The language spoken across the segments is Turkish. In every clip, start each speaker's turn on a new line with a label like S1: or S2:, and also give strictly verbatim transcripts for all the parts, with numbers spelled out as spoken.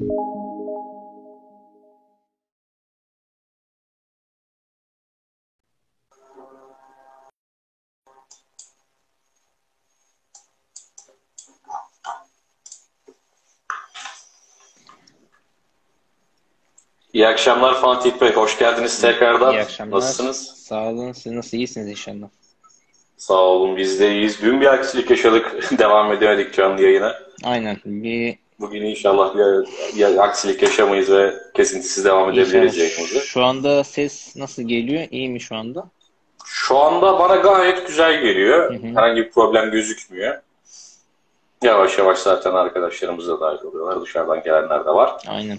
S1: İyi akşamlar Fatih Bey. Hoş geldiniz tekrardan.
S2: İyi akşamlar.
S1: Nasılsınız?
S2: Sağ olun. Siz nasıl iyisiniz inşallah?
S1: Sağ olun. Biz de iyiyiz. Dün bir aksilik yaşadık. Devam edemedik canlı yayına.
S2: Aynen. Bir
S1: Bugün inşallah ya, ya aksilik yaşamayız ve kesintisiz devam
S2: inşallah
S1: edebiliriz yayınımızı.
S2: şu anda ses nasıl geliyor? İyi mi şu anda?
S1: Şu anda bana gayet güzel
S2: Hı
S1: geliyor.
S2: hı.
S1: Herhangi bir problem gözükmüyor. Yavaş yavaş zaten arkadaşlarımız da dahil oluyorlar. Dışarıdan gelenler de var.
S2: Aynen.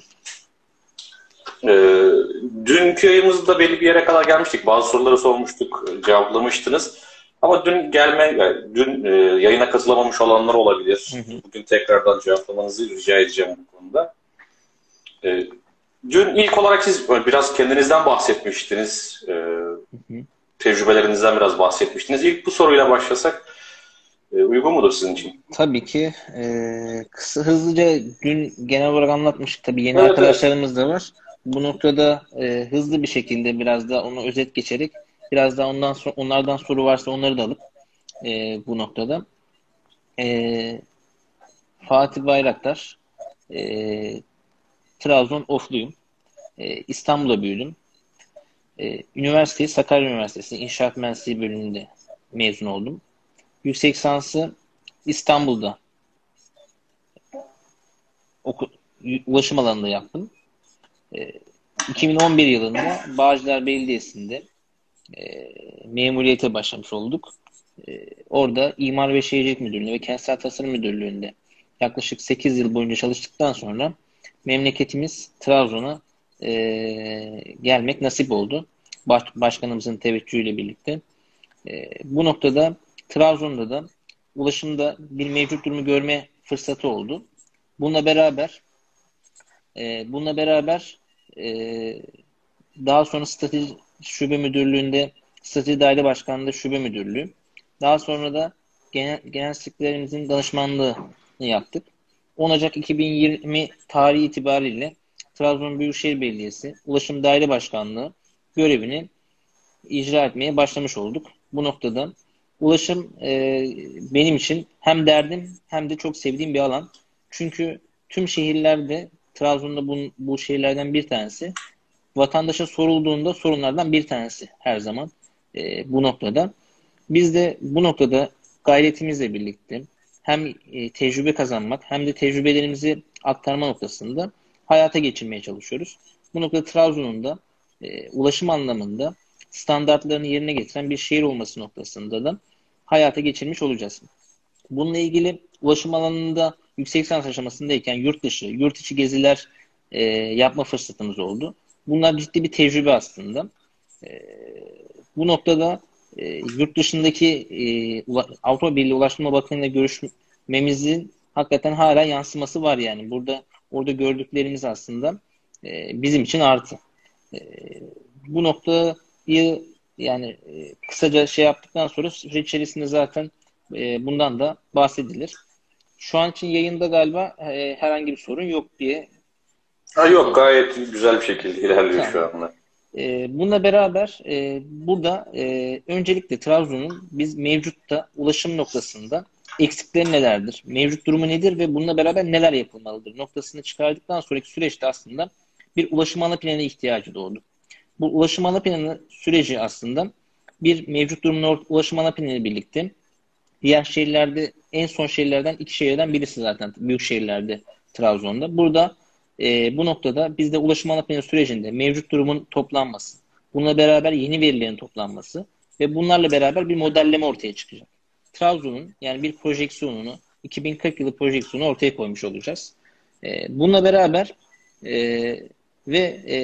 S1: Ee, Dünkü yayımızda belli bir yere kadar gelmiştik. Bazı soruları sormuştuk, cevaplamıştınız. Ama dün gelme, yani dün e, yayına katılamamış olanlar olabilir.
S2: Hı hı.
S1: Bugün tekrardan cevaplamanızı rica edeceğim bu konuda. Ee, Dün ilk olarak siz biraz kendinizden bahsetmiştiniz. Ee,
S2: Hı hı.
S1: tecrübelerinizden biraz bahsetmiştiniz. İlk bu soruyla başlasak e, uygun mudur sizin için?
S2: Tabii ki e, kısa hızlıca dün genel olarak anlatmıştık. Tabii yeni
S1: Evet, evet.
S2: arkadaşlarımız da var. Bu noktada e, hızlı bir şekilde biraz da onu özet geçerek biraz daha ondan sonra onlardan soru varsa onları da alıp e, bu noktada e, Fatih Bayraktar, e, Trabzon Ofluyum. E, İstanbul'da büyüdüm. E, üniversiteyi Sakarya Üniversitesi İnşaat Mühendisliği bölümünde mezun oldum. Yüksek lisansı İstanbul'da oku, ulaşım alanında yaptım. E, iki bin on bir yılında Bağcılar Belediyesi'nde e, memuriyete başlamış olduk. E, orada İmar ve Şehircilik Müdürlüğü ve Kentsel Tasarım Müdürlüğü'nde yaklaşık sekiz yıl boyunca çalıştıktan sonra memleketimiz Trabzon'a e, gelmek nasip oldu. Baş, başkanımızın teveccühüyle birlikte. E, bu noktada Trabzon'da da ulaşımda bir mevcut durumu görme fırsatı oldu. Bununla beraber e, bununla beraber e, daha sonra Strateji Şube Müdürlüğü'nde Strateji Daire Başkanlığı'nda Şube Müdürlüğü. Daha sonra da genel, genel sekreterimizin danışmanlığını yaptık. on Ocak iki bin yirmi tarihi itibariyle Trabzon Büyükşehir Belediyesi Ulaşım Daire Başkanlığı görevini icra etmeye başlamış olduk. Bu noktada ulaşım e, benim için hem derdim hem de çok sevdiğim bir alan. Çünkü tüm şehirlerde Trabzon'da bu, bu şehirlerden bir tanesi. Vatandaşa sorulduğunda sorunlardan bir tanesi her zaman e, bu noktada. Biz de bu noktada gayretimizle birlikte hem e, tecrübe kazanmak hem de tecrübelerimizi aktarma noktasında hayata geçirmeye çalışıyoruz. Bu noktada Trabzon'un da e, ulaşım anlamında standartlarını yerine getiren bir şehir olması noktasında da hayata geçirmiş olacağız. Bununla ilgili ulaşım alanında yüksek lisans aşamasındayken yurt dışı, yurt içi geziler e, yapma fırsatımız oldu. Bunlar ciddi bir tecrübe aslında. E, bu noktada e, yurt dışındaki e, Avrupa Birliği Ulaştırma Bakanı'yla görüşmemizin hakikaten hala yansıması var yani. Burada orada gördüklerimiz aslında e, bizim için artı. E, bu noktayı yani e, kısaca şey yaptıktan sonra süreç içerisinde zaten e, bundan da bahsedilir. Şu an için yayında galiba e, herhangi bir sorun yok diye
S1: Ha, yok,
S2: düşünüyorum.
S1: gayet güzel bir şekilde ilerliyor şu
S2: Tamam.
S1: anda.
S2: E, bununla beraber e, burada e, öncelikle Trabzon'un biz mevcutta ulaşım noktasında eksikleri nelerdir? Mevcut durumu nedir ve bununla beraber neler yapılmalıdır? Noktasını çıkardıktan sonraki süreçte aslında bir ulaşım ana planı ihtiyacı doğdu. Bu ulaşım ana planı süreci aslında bir mevcut durumun ulaşım ana planı ile birlikte diğer şehirlerde en son şehirlerden iki şehirden birisi zaten büyük şehirlerde Trabzon'da. Burada e, bu noktada bizde ulaşım ana planı sürecinde mevcut durumun toplanması, bununla beraber yeni verilerin toplanması ve bunlarla beraber bir modelleme ortaya çıkacak. Trabzon'un yani bir projeksiyonunu iki bin kırk yılı projeksiyonu ortaya koymuş olacağız. E, bununla beraber e, ve e,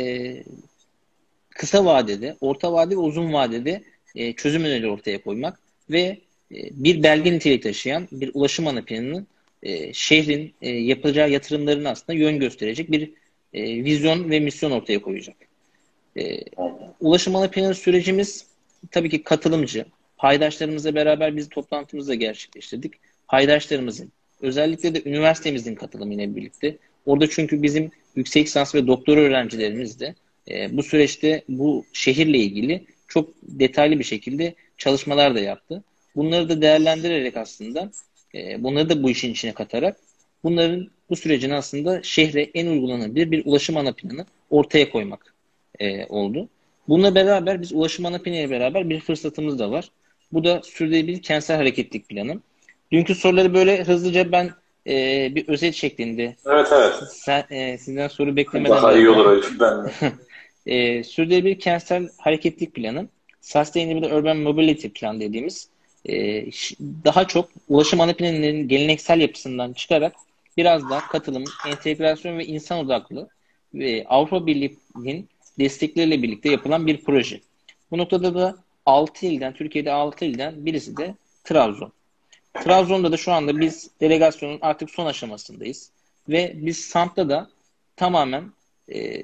S2: kısa vadede, orta vadede ve uzun vadede e, çözüm önerileri ortaya koymak ve e, bir belge niteliği taşıyan bir ulaşım ana planının e, şehrin e, yapacağı yatırımların aslında yön gösterecek bir e, vizyon ve misyon ortaya koyacak. E, ulaşım ana planı sürecimiz tabii ki katılımcı. Paydaşlarımızla beraber biz toplantımızı da gerçekleştirdik. Paydaşlarımızın, özellikle de üniversitemizin katılımıyla birlikte Orada çünkü bizim yüksek lisans ve doktora öğrencilerimiz de e, bu süreçte bu şehirle ilgili çok detaylı bir şekilde çalışmalar da yaptı. Bunları da değerlendirerek aslında e, bunları da bu işin içine katarak bunların bu sürecin aslında şehre en uygulanabilir bir ulaşım ana planı ortaya koymak e, oldu. Bununla beraber biz ulaşım ana planı ile beraber bir fırsatımız da var. Bu da sürdürülebilir kentsel hareketlilik planı. Dünkü soruları böyle hızlıca ben e, bir özet şeklinde
S1: Evet, evet.
S2: sen, e, sizden soru beklemeden
S1: Daha iyi olur
S2: vereceğim.
S1: öyle. Ben de.
S2: E, sürdürülebilir kentsel hareketlilik planı, Sustainable Urban Mobility Plan dediğimiz e, daha çok ulaşım ana planının geleneksel yapısından çıkarak biraz daha katılım, entegrasyon ve insan odaklı ve Avrupa Birliği'nin destekleriyle birlikte yapılan bir proje. Bu noktada da altı ilden, Türkiye'de altı ilden birisi de Trabzon. Trabzon'da da şu anda biz delegasyonun artık son aşamasındayız. Ve biz SAMP'ta da tamamen e,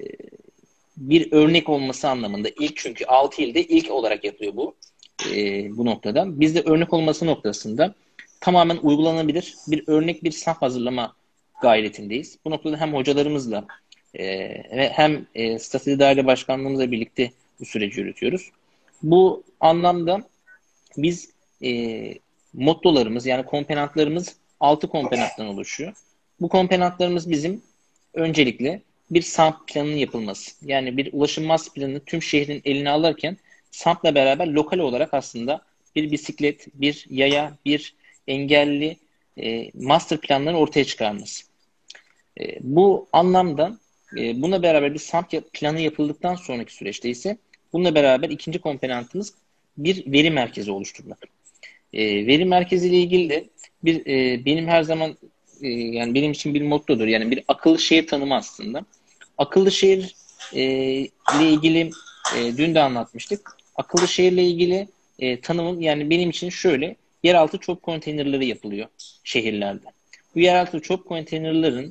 S2: bir örnek olması anlamında ilk, çünkü altı ilde ilk olarak yapıyor bu e, bu noktada. Biz de örnek olması noktasında tamamen uygulanabilir bir örnek bir SAMP hazırlama gayretindeyiz. Bu noktada hem hocalarımızla e, ve hem e, Strateji Daire Başkanlığımızla birlikte bu süreci yürütüyoruz. Bu anlamda biz e, mottolarımız yani komponentlerimiz altı komponentten oluşuyor. Bu komponentlerimiz bizim öncelikle bir SAMP planının yapılması. Yani bir ulaşım master planını tüm şehrin eline alırken SAMP'la beraber lokal olarak aslında bir bisiklet, bir yaya, bir engelli e, master planları ortaya çıkarması. E, bu anlamda e, buna beraber bir SAMP planı yapıldıktan sonraki süreçte ise bununla beraber ikinci komponentimiz bir veri merkezi oluşturmak. E, veri merkezi ile ilgili de bir e, benim her zaman e, yani benim için bir mottodur. Yani bir akıllı şehir tanımı aslında. Akıllı şehir e, ile ilgili e, dün de anlatmıştık. Akıllı şehirle ilgili e, tanımım yani benim için şöyle: yeraltı çöp konteynerleri yapılıyor şehirlerde. Bu yeraltı çöp konteynerlerin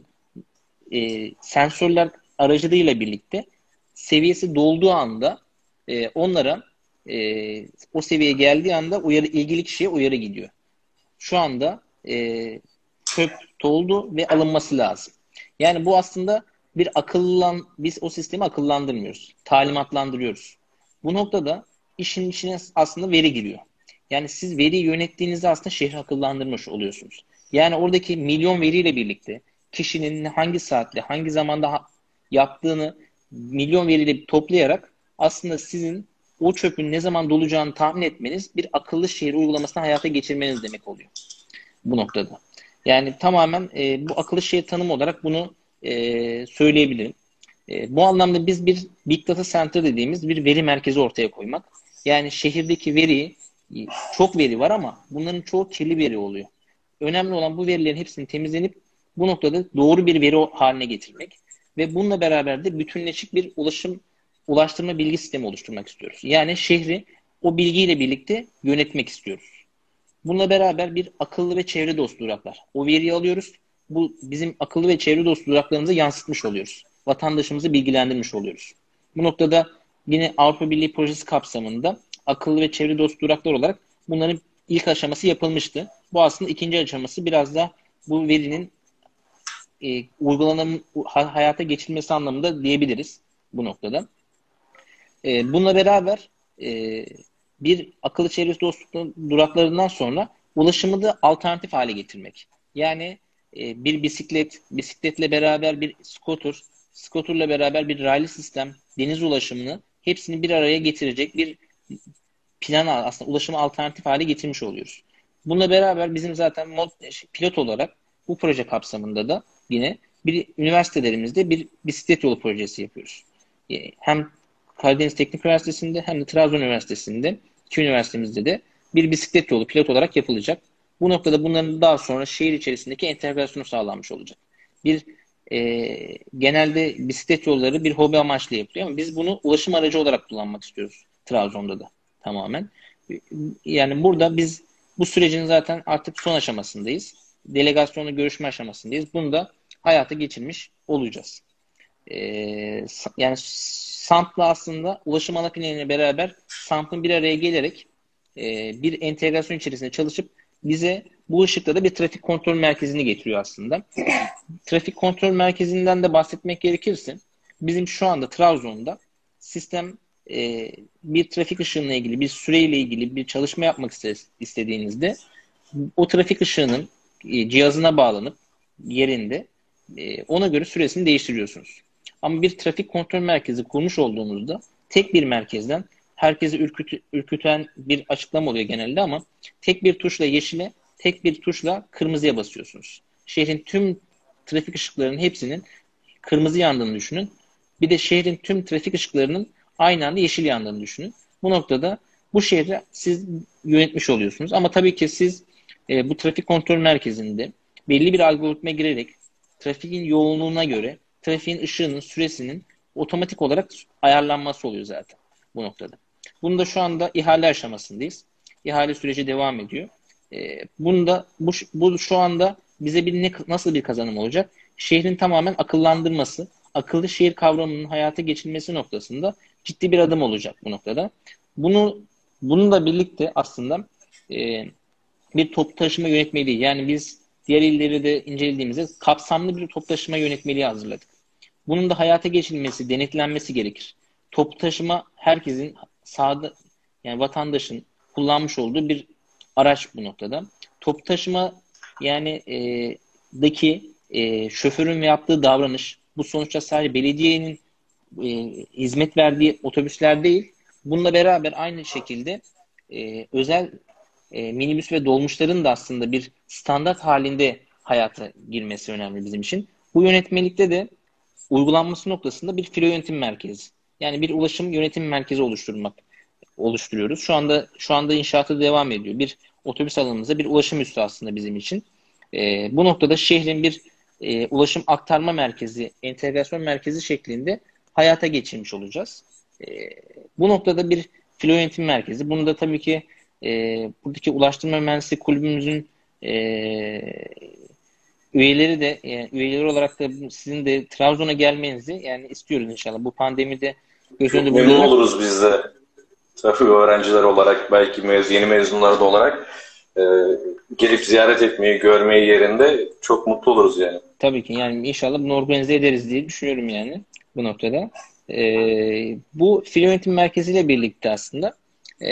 S2: e, sensörler aracılığıyla birlikte seviyesi dolduğu anda e, onlara e, o seviyeye geldiği anda uyarı, ilgili kişiye uyarı gidiyor. Şu anda e, çöp doldu ve alınması lazım. Yani bu aslında bir akıllan, biz o sistemi akıllandırmıyoruz. Talimatlandırıyoruz. Bu noktada işin içine aslında veri giriyor. Yani siz veriyi yönettiğinizde aslında şehri akıllandırmış oluyorsunuz. Yani oradaki milyon veriyle birlikte kişinin hangi saatte, hangi zamanda yaptığını milyon veriyle toplayarak aslında sizin o çöpün ne zaman dolacağını tahmin etmeniz bir akıllı şehir uygulamasını hayata geçirmeniz demek oluyor bu noktada. Yani tamamen e, bu akıllı şehir tanımı olarak bunu e, söyleyebilirim. E, bu anlamda biz bir Big Data Center dediğimiz bir veri merkezi ortaya koymak. Yani şehirdeki veri, çok veri var ama bunların çoğu kirli veri oluyor. Önemli olan bu verilerin hepsini temizlenip bu noktada doğru bir veri haline getirmek ve bununla beraber de bütünleşik bir ulaşım ulaştırma bilgi sistemi oluşturmak istiyoruz. Yani şehri o bilgiyle birlikte yönetmek istiyoruz. Bununla beraber bir akıllı ve çevre dostu duraklar. O veriyi alıyoruz. Bu bizim akıllı ve çevre dostu duraklarımıza yansıtmış oluyoruz. Vatandaşımızı bilgilendirmiş oluyoruz. Bu noktada yine Avrupa Birliği projesi kapsamında akıllı ve çevre dostu duraklar olarak bunların ilk aşaması yapılmıştı. Bu aslında ikinci aşaması, biraz da bu verinin e, uygulanım hayata geçirilmesi anlamında diyebiliriz bu noktada. E, bununla beraber e, bir akıllı çevre dostu duraklarından sonra ulaşımı da alternatif hale getirmek. Yani e, bir bisiklet, bisikletle beraber bir scooter, scooterla beraber bir raylı sistem, deniz ulaşımını hepsini bir araya getirecek bir plan, aslında ulaşımı alternatif hale getirmiş oluyoruz. Bununla beraber bizim zaten mod, pilot olarak bu proje kapsamında da yine bir üniversitelerimizde bir bisiklet yolu projesi yapıyoruz. Hem Karadeniz Teknik Üniversitesi'nde hem de Trabzon Üniversitesi'nde, iki üniversitemizde de bir bisiklet yolu pilot olarak yapılacak. Bu noktada bunların daha sonra şehir içerisindeki entegrasyonu sağlanmış olacak. Bir e, genelde bisiklet yolları bir hobi amaçlı yapılıyor ama biz bunu ulaşım aracı olarak kullanmak istiyoruz Trabzon'da da tamamen. Yani burada biz bu sürecin zaten artık son aşamasındayız. Delegasyonla görüşme aşamasındayız. Bunu da hayata geçirmiş olacağız. Ee, yani SAMP'la aslında ulaşım ana planıyla beraber SAMP'ın bir araya gelerek e, bir entegrasyon içerisinde çalışıp bize bu ışıkta da bir trafik kontrol merkezini getiriyor aslında. Trafik kontrol merkezinden de bahsetmek gerekirse bizim şu anda Trabzon'da sistem e, bir trafik ışığıyla ilgili, bir süreyle ilgili bir çalışma yapmak istediğinizde o trafik ışığının e, cihazına bağlanıp yerinde e, ona göre süresini değiştiriyorsunuz. Ama bir trafik kontrol merkezi kurmuş olduğunuzda tek bir merkezden herkesi ürküt, ürküten bir açıklama oluyor genelde ama tek bir tuşla yeşile, tek bir tuşla kırmızıya basıyorsunuz. Şehrin tüm trafik ışıklarının hepsinin kırmızı yandığını düşünün. Bir de şehrin tüm trafik ışıklarının aynı anda yeşil yandığını düşünün. Bu noktada bu şehri siz yönetmiş oluyorsunuz. Ama tabii ki siz e, bu trafik kontrol merkezinde belli bir algoritma girerek trafiğin yoğunluğuna göre trafiğin ışığının süresinin otomatik olarak ayarlanması oluyor zaten bu noktada. Bunu da şu anda ihale aşamasındayız. İhale süreci devam ediyor. E, bunu da bu, bu şu anda bize bir ne, nasıl bir kazanım olacak? Şehrin tamamen akıllandırması, akıllı şehir kavramının hayata geçirilmesi noktasında ciddi bir adım olacak bu noktada. Bunu bununla birlikte aslında e, bir toplu taşıma yönetmeliği, yani biz diğer illeri de incelediğimizde kapsamlı bir toplu taşıma yönetmeliği hazırladık. Bunun da hayata geçirilmesi, denetlenmesi gerekir. Toplu taşıma herkesin sağda, yani vatandaşın kullanmış olduğu bir araç bu noktada. Toplu taşıma yani e, daki e, şoförün yaptığı davranış, bu sonuçta sadece belediyenin e, hizmet verdiği otobüsler değil, bununla beraber aynı şekilde e, özel e, minibüs ve dolmuşların da aslında bir standart halinde hayata girmesi önemli bizim için. Bu yönetmelikte de uygulanması noktasında bir filo yönetim merkezi, yani bir ulaşım yönetim merkezi oluşturmak oluşturuyoruz. Şu anda şu anda inşaatı devam ediyor. Bir otobüs alanımızda bir ulaşım üssü aslında bizim için. E, bu noktada şehrin bir e, ulaşım aktarma merkezi, entegrasyon merkezi şeklinde hayata geçirmiş olacağız. E, bu noktada bir filo yönetim merkezi. Bunu da tabii ki e, buradaki Ulaştırma Mühendisliği Kulübümüzün e, üyeleri de yani üyeleri olarak da sizin de Trabzon'a gelmenizi yani istiyoruz inşallah. Bu pandemide göz önünde
S1: Çok memnun
S2: bulundurarak.
S1: oluruz biz de. Tabii öğrenciler olarak, belki mez, yeni mezunlar da olarak e, gelip ziyaret etmeyi, görmeyi yerinde çok mutlu oluruz yani.
S2: Tabii ki yani inşallah bunu organize ederiz diye düşünüyorum yani bu noktada. Ee, bu filo yönetim merkeziyle birlikte aslında e,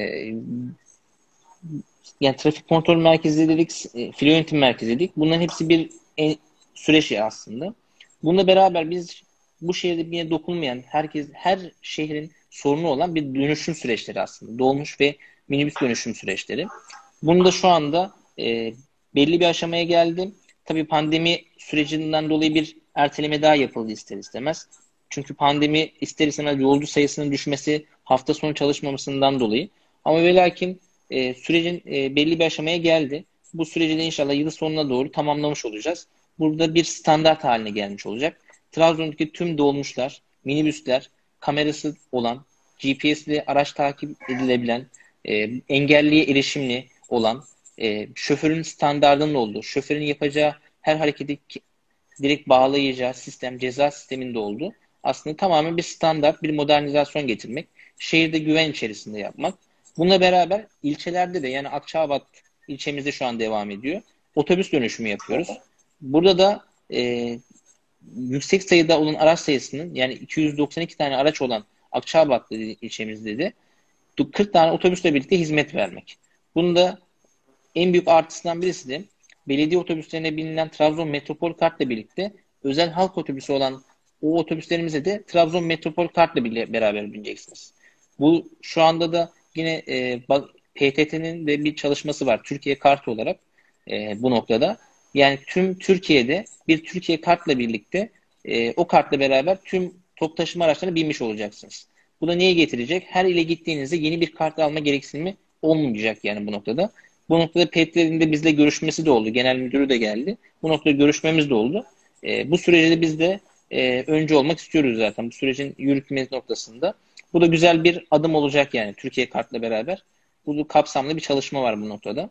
S2: yani trafik kontrol merkezi dedik, e, filo yönetim merkezi dedik. Bunların hepsi bir en, süreç aslında. Bununla beraber biz bu şehirde bir yere dokunmayan, herkes her şehrin sorunu olan bir dönüşüm süreçleri aslında. Dolmuş ve minibüs dönüşüm süreçleri. Bunu da şu anda e, belli bir aşamaya geldi. Tabii pandemi sürecinden dolayı bir erteleme daha yapıldı ister istemez. Çünkü pandemi ister istemez yolcu sayısının düşmesi, hafta sonu çalışmamasından dolayı. Ama ve lakin e, sürecin e, belli bir aşamaya geldi. Bu süreci de inşallah yıl sonuna doğru tamamlamış olacağız. Burada bir standart haline gelmiş olacak. Trabzon'daki tüm dolmuşlar, minibüsler, kamerası olan, G P S'li araç takip edilebilen, e, engelliye erişimli olan, e, şoförün standardının olduğu, şoförün yapacağı her hareketi direkt bağlayacağı sistem, ceza sisteminde olduğu, aslında tamamen bir standart, bir modernizasyon getirmek, şehirde güven içerisinde yapmak. Bununla beraber ilçelerde de, yani Akçaabat ilçemizde şu an devam ediyor. Otobüs dönüşümü yapıyoruz. Burada da e, yüksek sayıda olan araç sayısının, yani iki yüz doksan iki tane araç olan Akçaabat ilçemizde de kırk tane otobüsle birlikte hizmet vermek. Bunun da en büyük artısından birisi de belediye otobüslerine binilen Trabzon Metropol Kart'la birlikte özel halk otobüsü olan o otobüslerimize de Trabzon Metropol Kart'la beraber bineceksiniz. Bu şu anda da yine e, P T T'nin de bir çalışması var Türkiye Kart olarak e, bu noktada. Yani tüm Türkiye'de bir Türkiye Kart'la birlikte e, o kartla beraber tüm toplu taşıma araçlarına binmiş olacaksınız. Bu da neye getirecek? Her ile gittiğinizde yeni bir kart alma gereksinimi olmayacak yani bu noktada. Bu noktada P T T'nin de bizle görüşmesi de oldu. Genel müdürü de geldi. Bu noktada görüşmemiz de oldu. E, bu sürece biz de e, önce olmak istiyoruz zaten. Bu sürecin yürütmesi noktasında. Bu da güzel bir adım olacak yani Türkiye Kart'la beraber. Bu kapsamlı bir çalışma var bu noktada.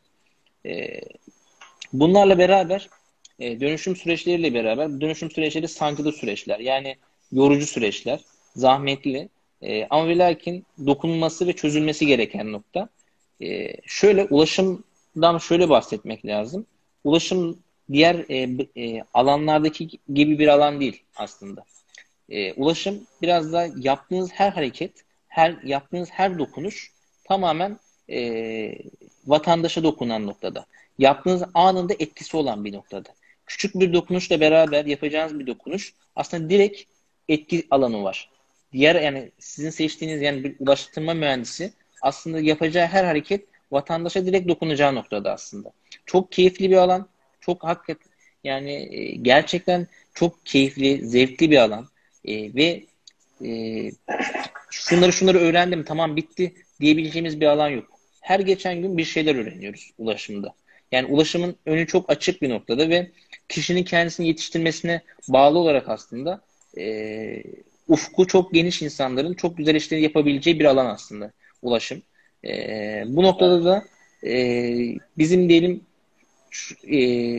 S2: E, bunlarla beraber e, dönüşüm süreçleriyle beraber dönüşüm süreçleri sancılı süreçler. Yani yorucu süreçler, zahmetli e, ama ve lakin dokunulması ve çözülmesi gereken nokta. E, şöyle ulaşım ulaşımdan şöyle bahsetmek lazım. Ulaşım diğer e, e, alanlardaki gibi bir alan değil aslında. E, ulaşım biraz da yaptığınız her hareket, her yaptığınız her dokunuş tamamen e, vatandaşa dokunan noktada. Yaptığınız anında etkisi olan bir noktada. Küçük bir dokunuşla beraber yapacağınız bir dokunuş aslında direkt etki alanı var. Diğer yani sizin seçtiğiniz yani bir ulaştırma mühendisi aslında yapacağı her hareket vatandaşa direkt dokunacağı noktada aslında. Çok keyifli bir alan. Çok hakikaten yani e, gerçekten çok keyifli, zevkli bir alan. E, ve e, şunları şunları öğrendim tamam bitti diyebileceğimiz bir alan yok. Her geçen gün bir şeyler öğreniyoruz ulaşımda. Yani ulaşımın önü çok açık bir noktada ve kişinin kendisini yetiştirmesine bağlı olarak aslında e, ufku çok geniş insanların çok güzel işleri yapabileceği bir alan aslında ulaşım. E, bu noktada da e, bizim diyelim e,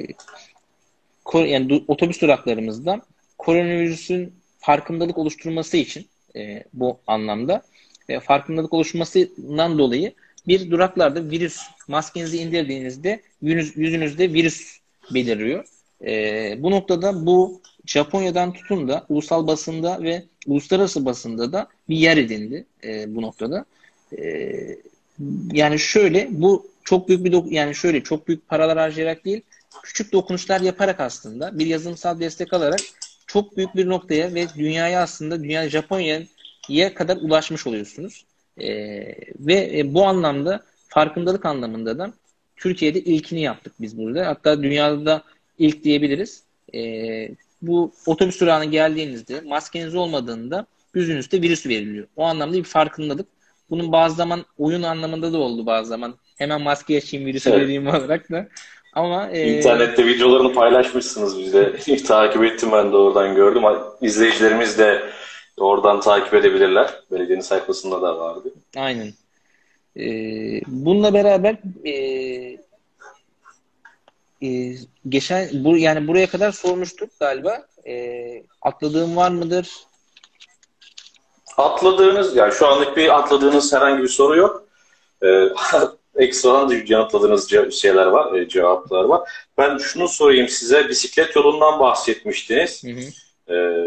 S2: yani otobüs duraklarımızda koronavirüsün farkındalık oluşturması için e, bu anlamda e, farkındalık oluşmasından dolayı bir duraklarda virüs maskenizi indirdiğinizde yüzünüz, yüzünüzde virüs beliriyor. E, bu noktada bu Japonya'dan tutun da ulusal basında ve uluslararası basında da bir yer edindi e, bu noktada. E, yani şöyle bu çok büyük bir yani şöyle çok büyük paralar harcayarak değil küçük dokunuşlar yaparak aslında bir yazılımsal destek alarak çok büyük bir noktaya ve dünyaya aslında dünya Japonya'ya kadar ulaşmış oluyorsunuz. Ee, ve e, bu anlamda farkındalık anlamında da Türkiye'de ilkini yaptık biz burada. Hatta dünyada da ilk diyebiliriz. Ee, bu otobüs durağına geldiğinizde maskeniz olmadığında yüzünüzde virüs veriliyor. O anlamda bir farkındalık. Bunun bazı zaman oyun anlamında da oldu bazı zaman. Hemen maske açayım virüsü
S1: Evet.
S2: vereyim olarak da. Ama e...
S1: İnternette videolarını paylaşmışsınız bize. Takip ettim ben de oradan gördüm. İzleyicilerimiz de oradan takip edebilirler. Belediyenin sayfasında da vardı.
S2: Aynen. E, bununla beraber e, e, geçen bu yani buraya kadar sormuştuk galiba. E, atladığım var mıdır?
S1: Atladığınız yani şu anlık bir atladığınız herhangi bir soru yok. Ee, ekstradan yanıtladığınız şeyler var, cevaplar var. Ben şunu sorayım size. Bisiklet yolundan bahsetmiştiniz. Hı hı. Ee,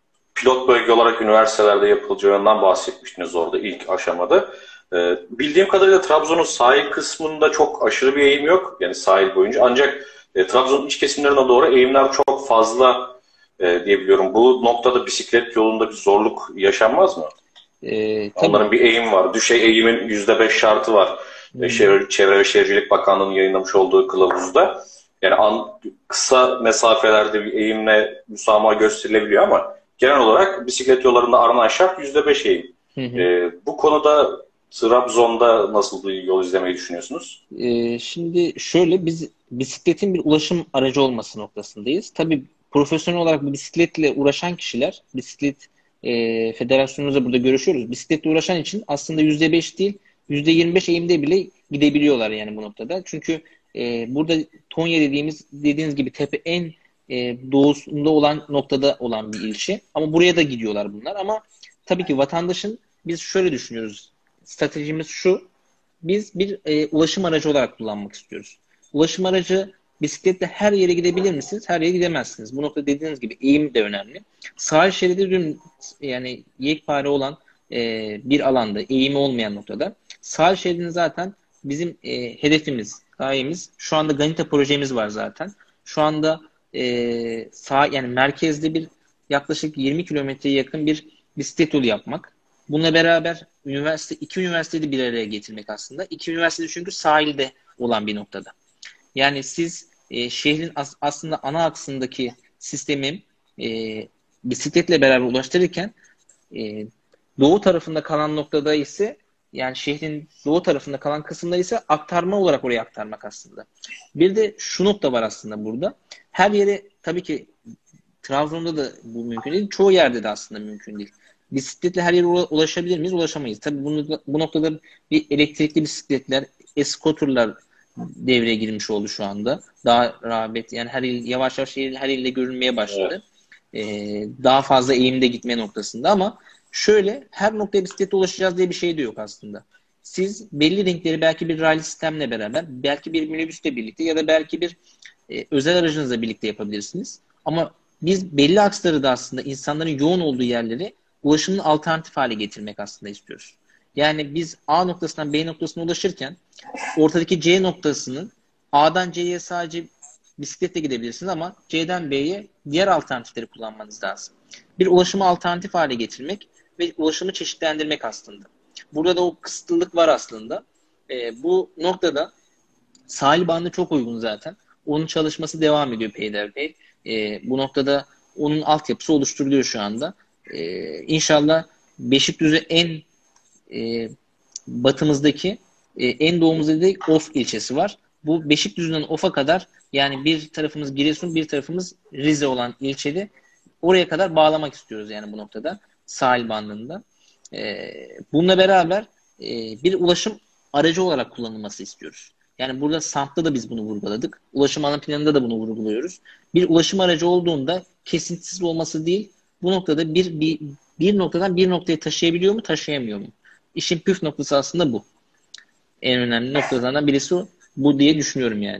S1: pilot bölge olarak üniversitelerde yapılacağından bahsetmiştiniz orada ilk aşamada. Ee, bildiğim kadarıyla Trabzon'un sahil kısmında çok aşırı bir eğim yok. Yani sahil boyunca. Ancak e, Trabzon'un iç kesimlerine doğru eğimler çok fazla e, diyebiliyorum. Bu noktada bisiklet yolunda bir zorluk yaşanmaz mı?
S2: Ee,
S1: Onların bir eğim var. Düşey eğimin yüzde beş şartı var. Hmm. Çevre ve Şehircilik Bakanlığı'nın yayınlamış olduğu kılavuzda. Yani an, kısa mesafelerde bir eğimle müsamaha gösterilebiliyor ama genel olarak bisiklet yollarında aranan şart yüzde beş eğim. Hı hı. Ee, bu konuda Trabzon'da nasıl bir yol izlemeyi düşünüyorsunuz?
S2: Ee, şimdi şöyle biz bisikletin bir ulaşım aracı olması noktasındayız. Tabii profesyonel olarak bu bisikletle uğraşan kişiler, bisiklet e, federasyonumuzla burada görüşüyoruz. Bisikletle uğraşan için aslında yüzde beş değil, yüzde yirmi beş eğimde bile gidebiliyorlar yani bu noktada. Çünkü e, burada Tonya dediğimiz dediğiniz gibi tepe en e, doğusunda olan noktada olan bir ilçe. Ama buraya da gidiyorlar bunlar. Ama tabii ki vatandaşın biz şöyle düşünüyoruz. Stratejimiz şu. Biz bir e, ulaşım aracı olarak kullanmak istiyoruz. Ulaşım aracı bisikletle her yere gidebilir misiniz? Her yere gidemezsiniz. Bu noktada dediğiniz gibi eğim de önemli. Sahil şeridi dün yani yekpare olan e, bir alanda, eğimi olmayan noktada. Sahil şeridinin zaten bizim e, hedefimiz, gayemiz. Şu anda Ganita projemiz var zaten. Şu anda e, sağ yani merkezde bir yaklaşık yirmi kilometreye yakın bir bisiklet yolu yapmak. Bununla beraber üniversite, iki üniversiteyi de bir araya getirmek aslında. İki üniversite çünkü sahilde olan bir noktada. Yani siz e, şehrin as, aslında ana aksındaki sistemi e, bisikletle beraber ulaştırırken e, doğu tarafında kalan noktada ise yani şehrin doğu tarafında kalan kısımda ise aktarma olarak oraya aktarmak aslında. Bir de şu nokta var aslında burada. Her yere tabii ki Trabzon'da da bu mümkün değil. Çoğu yerde de aslında mümkün değil. Bisikletle her yere ulaşabilir miyiz? Ulaşamayız. Tabii bunu, bu noktada bir elektrikli bisikletler, e-scooter'lar devreye girmiş oldu şu anda. Daha rağbet yani her il yavaş yavaş her ilde görülmeye başladı. Evet. Ee, daha fazla eğimde gitme noktasında ama şöyle her noktaya bisikletle ulaşacağız diye bir şey de yok aslında. siz belli renkleri belki bir raylı sistemle beraber, belki bir minibüsle birlikte ya da belki bir e, özel aracınızla birlikte yapabilirsiniz. Ama biz belli aksları da aslında insanların yoğun olduğu yerleri ulaşımın alternatif hale getirmek aslında istiyoruz. Yani biz A noktasından B noktasına ulaşırken ortadaki C noktasının A'dan C'ye sadece bisikletle gidebilirsiniz ama C'den B'ye diğer alternatifleri kullanmanız lazım. Bir ulaşımı alternatif hale getirmek ve ulaşımı çeşitlendirmek aslında. Burada da o kısıtlılık var aslında. E, bu noktada sahil bandı çok uygun zaten. Onun çalışması devam ediyor peyderpey. E, bu noktada onun altyapısı oluşturuluyor şu anda. E, İnşallah Beşikdüzü en e, batımızdaki e, en doğumuzda da Of ilçesi var. Bu Beşikdüzü'nden Of'a kadar, yani bir tarafımız Giresun, bir tarafımız Rize olan ilçede oraya kadar bağlamak istiyoruz yani bu noktada sahil bandında. E, bununla beraber e, bir ulaşım aracı olarak kullanılması istiyoruz. Yani burada SAMT'ta da biz bunu vurguladık. Ulaşım ana planında da bunu vurguluyoruz. Bir ulaşım aracı olduğunda kesintisiz olması değil, bu noktada bir, bir, bir noktadan bir noktaya taşıyabiliyor mu, taşıyamıyor mu? İşin püf noktası aslında bu. En önemli noktalardan birisi bu diye düşünüyorum yani.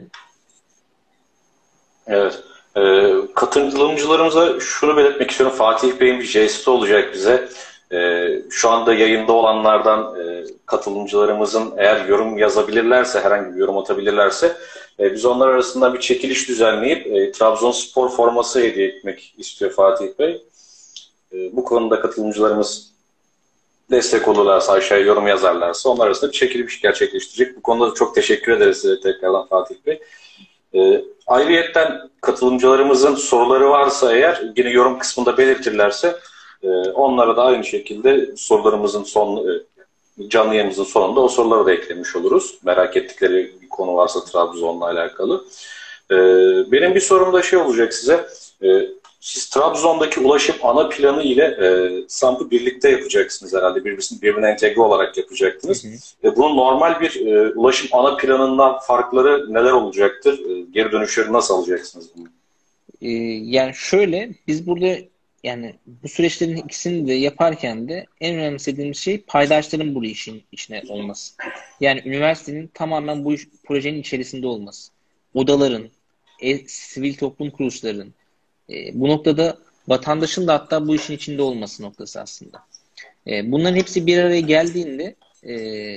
S1: Evet. Ee, katılımcılarımıza şunu belirtmek istiyorum. Fatih Bey'in bir jesti olacak bize. Ee, şu anda yayında olanlardan e, katılımcılarımızın eğer yorum yazabilirlerse, herhangi bir yorum atabilirlerse e, biz onlar arasında bir çekiliş düzenleyip e, Trabzonspor forması hediye etmek istiyor Fatih Bey. E, bu konuda katılımcılarımız destek olurlarsa, aşağıya yorum yazarlarsa onlar arasında bir çekiliş gerçekleştirecek. Bu konuda da çok teşekkür ederiz size tekrardan Fatih Bey. E, ayrıyetten katılımcılarımızın soruları varsa eğer yine yorum kısmında belirtirlerse e, onlara da aynı şekilde sorularımızın son e, canlı yayınımızın sonunda o soruları da eklemiş oluruz. Merak ettikleri bir konu varsa Trabzon'la alakalı. E, benim bir sorum da şey olacak size. E, siz Trabzon'daki ulaşım ana planı ile e, SAMP'ı birlikte yapacaksınız herhalde. Birbirine, birbirine entegre olarak yapacaktınız. Hı hı. E, bunun normal bir e, ulaşım ana planından farkları neler olacaktır? E, geri dönüşleri nasıl alacaksınız bunu?
S2: Ee, yani şöyle, biz burada yani bu süreçlerin ikisini de yaparken de en önemsediğimiz şey paydaşların bu işin içine olması. Yani üniversitenin tamamen bu iş, projenin içerisinde olması. Odaların, e, sivil toplum kuruluşlarının, e, bu noktada vatandaşın da hatta bu işin içinde olması noktası aslında. E, bunların hepsi bir araya geldiğinde e,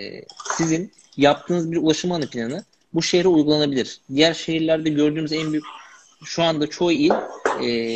S2: sizin yaptığınız bir ulaşım ana planı bu şehre uygulanabilir. Diğer şehirlerde gördüğümüz en büyük, şu anda çoğu il e,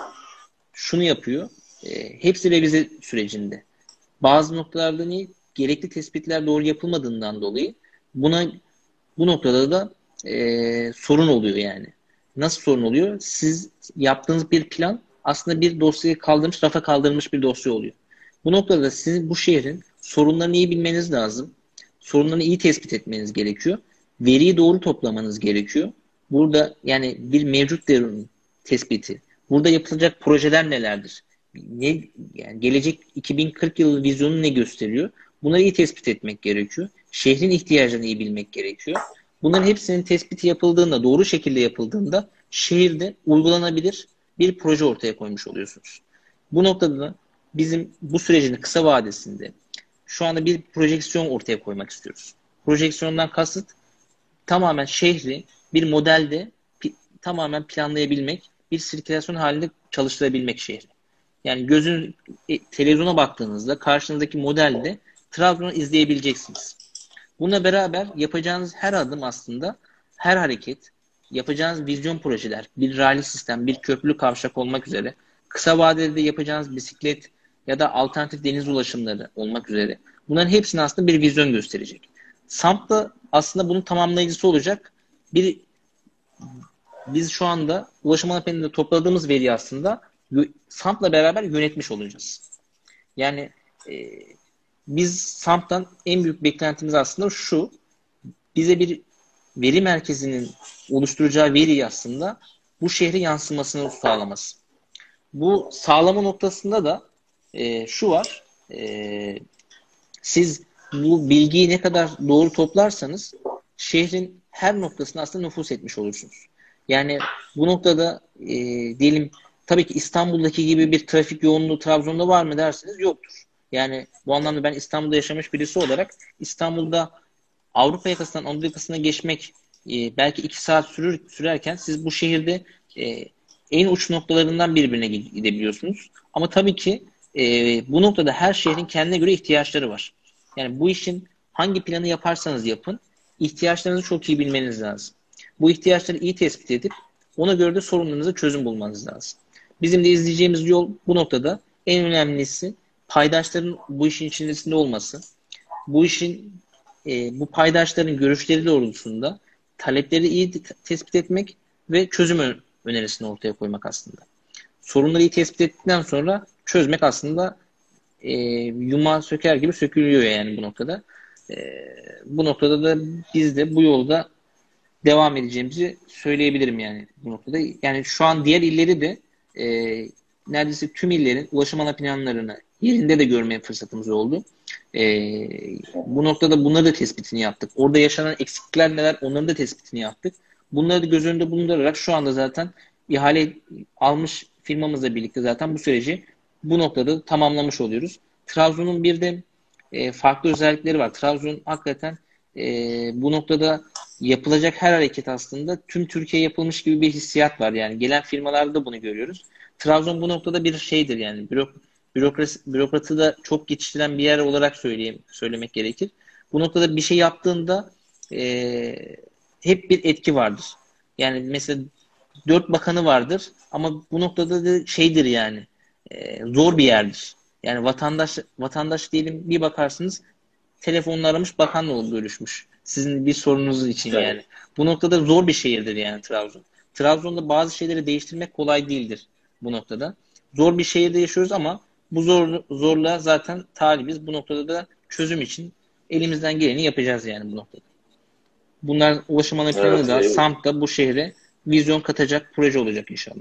S2: şunu yapıyor. E, hepsi revize sürecinde. Bazı noktalarda niye? Gerekli tespitler doğru yapılmadığından dolayı buna bu noktada da e, sorun oluyor yani. Nasıl sorun oluyor? Siz yaptığınız bir plan aslında bir dosyayı kaldırmış, rafa kaldırmış bir dosya oluyor. Bu noktada sizin bu şehrin sorunlarını iyi bilmeniz lazım. Sorunlarını iyi tespit etmeniz gerekiyor. Veriyi doğru toplamanız gerekiyor. Burada yani bir mevcut değerin tespiti. Burada yapılacak projeler nelerdir? Ne, yani gelecek iki bin kırk yılı vizyonu ne gösteriyor? Bunları iyi tespit etmek gerekiyor. Şehrin ihtiyacını iyi bilmek gerekiyor. Bunların hepsinin tespiti yapıldığında, doğru şekilde yapıldığında şehirde uygulanabilir bir proje ortaya koymuş oluyorsunuz. Bu noktada da bizim bu sürecin kısa vadesinde şu anda bir projeksiyon ortaya koymak istiyoruz. Projeksiyondan kasıt tamamen şehri bir modelde pi- tamamen planlayabilmek, bir sirkülasyon halinde çalıştırabilmek şehri. Yani gözün e, televizyona baktığınızda karşınızdaki modelde Trabzon'u izleyebileceksiniz. Bununla beraber yapacağınız her adım aslında, her hareket, yapacağınız vizyon projeler, bir raylı sistem, bir köprülü kavşak olmak üzere, kısa vadede yapacağınız bisiklet ya da alternatif deniz ulaşımları olmak üzere bunların hepsini aslında bir vizyon gösterecek. SAMP da aslında bunun tamamlayıcısı olacak. Bir biz şu anda ulaşım ana planında topladığımız veriyi aslında SAMP'la beraber yönetmiş olacağız. Yani e, biz SAMP'tan en büyük beklentimiz aslında şu: bize bir veri merkezinin oluşturacağı veriyi aslında bu şehre yansımasını sağlaması. Bu sağlama noktasında da e, şu var: e, siz bu bilgiyi ne kadar doğru toplarsanız şehrin her noktasına aslında nüfuz etmiş olursunuz. Yani bu noktada e, diyelim tabii ki İstanbul'daki gibi bir trafik yoğunluğu Trabzon'da var mı derseniz yoktur. Yani bu anlamda ben İstanbul'da yaşamış birisi olarak İstanbul'da Avrupa yakasından Anadolu yakasına geçmek e, belki iki saat sürür sürerken siz bu şehirde e, en uç noktalarından birbirine gidebiliyorsunuz. Ama tabii ki e, bu noktada her şehrin kendine göre ihtiyaçları var. Yani bu işin hangi planı yaparsanız yapın, ihtiyaçlarınızı çok iyi bilmeniz lazım. Bu ihtiyaçları iyi tespit edip ona göre de sorunlarınıza çözüm bulmanız lazım. Bizim de izleyeceğimiz yol bu noktada en önemlisi paydaşların bu işin içerisinde olması. Bu işin e, bu paydaşların görüşleri doğrultusunda talepleri iyi tespit etmek ve çözüm önerisini ortaya koymak aslında. Sorunları iyi tespit ettikten sonra çözmek aslında e, yumağı söker gibi sökülüyor yani bu noktada. E, bu noktada da biz de bu yolda devam edeceğimizi söyleyebilirim yani bu noktada. Yani şu an diğer illeri de e, neredeyse tüm illerin ulaşım ana planlarını yerinde de görmeye fırsatımız oldu. E, bu noktada bunları da tespitini yaptık. Orada yaşanan eksiklikler neler onların da tespitini yaptık. Bunları da göz önünde bulundurarak şu anda zaten ihale almış firmamızla birlikte zaten bu süreci bu noktada tamamlamış oluyoruz. Trabzon'un bir de e, farklı özellikleri var. Trabzon hakikaten e, bu noktada yapılacak her hareket aslında tüm Türkiye yapılmış gibi bir hissiyat var. Yani gelen firmalarda da bunu görüyoruz. Trabzon bu noktada bir şeydir yani bürok, bürokrasi, bürokratı da çok geçiştiren bir yer olarak söyleyeyim, söylemek gerekir. Bu noktada bir şey yaptığında e, hep bir etki vardır. Yani mesela dört bakanı vardır ama bu noktada da şeydir yani e, zor bir yerdir. Yani vatandaş vatandaş diyelim bir bakarsınız telefonla aramış bakanla görüşmüş. Sizin bir sorununuz için
S1: Evet.
S2: yani. Bu noktada zor bir şehirdir yani Trabzon. Trabzon'da bazı şeyleri değiştirmek kolay değildir bu noktada. Zor bir şehirde yaşıyoruz ama bu zor, zorluğa zaten talibiz. Bu noktada da çözüm için elimizden geleni yapacağız yani bu noktada. Bunlar ulaşım ana planı
S1: Evet,
S2: da,
S1: e,
S2: SAMP da bu şehre vizyon katacak proje olacak inşallah.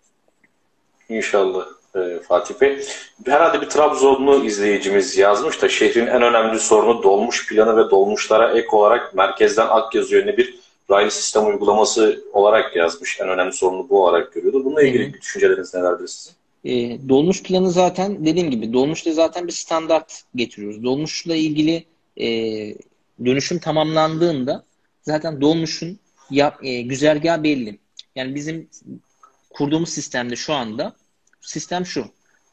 S1: İnşallah e, Fatih Bey. Herhalde bir Trabzonlu izleyicimiz yazmış da şehrin en önemli sorunu dolmuş planı ve dolmuşlara ek olarak merkezden Akyazı yönüne bir raylı sistem uygulaması olarak yazmış. En önemli sorunu bu olarak görüyordu. Bununla
S2: Hı
S1: ilgili
S2: hı.
S1: bir düşünceleriniz nelerdir sizin?
S2: E, dolmuş planı zaten dediğim gibi dolmuşta zaten bir standart getiriyoruz. Dolmuşla ilgili e, dönüşüm tamamlandığında zaten dolmuşun ya, e, güzergahı belli. Yani bizim kurduğumuz sistemde şu anda sistem şu.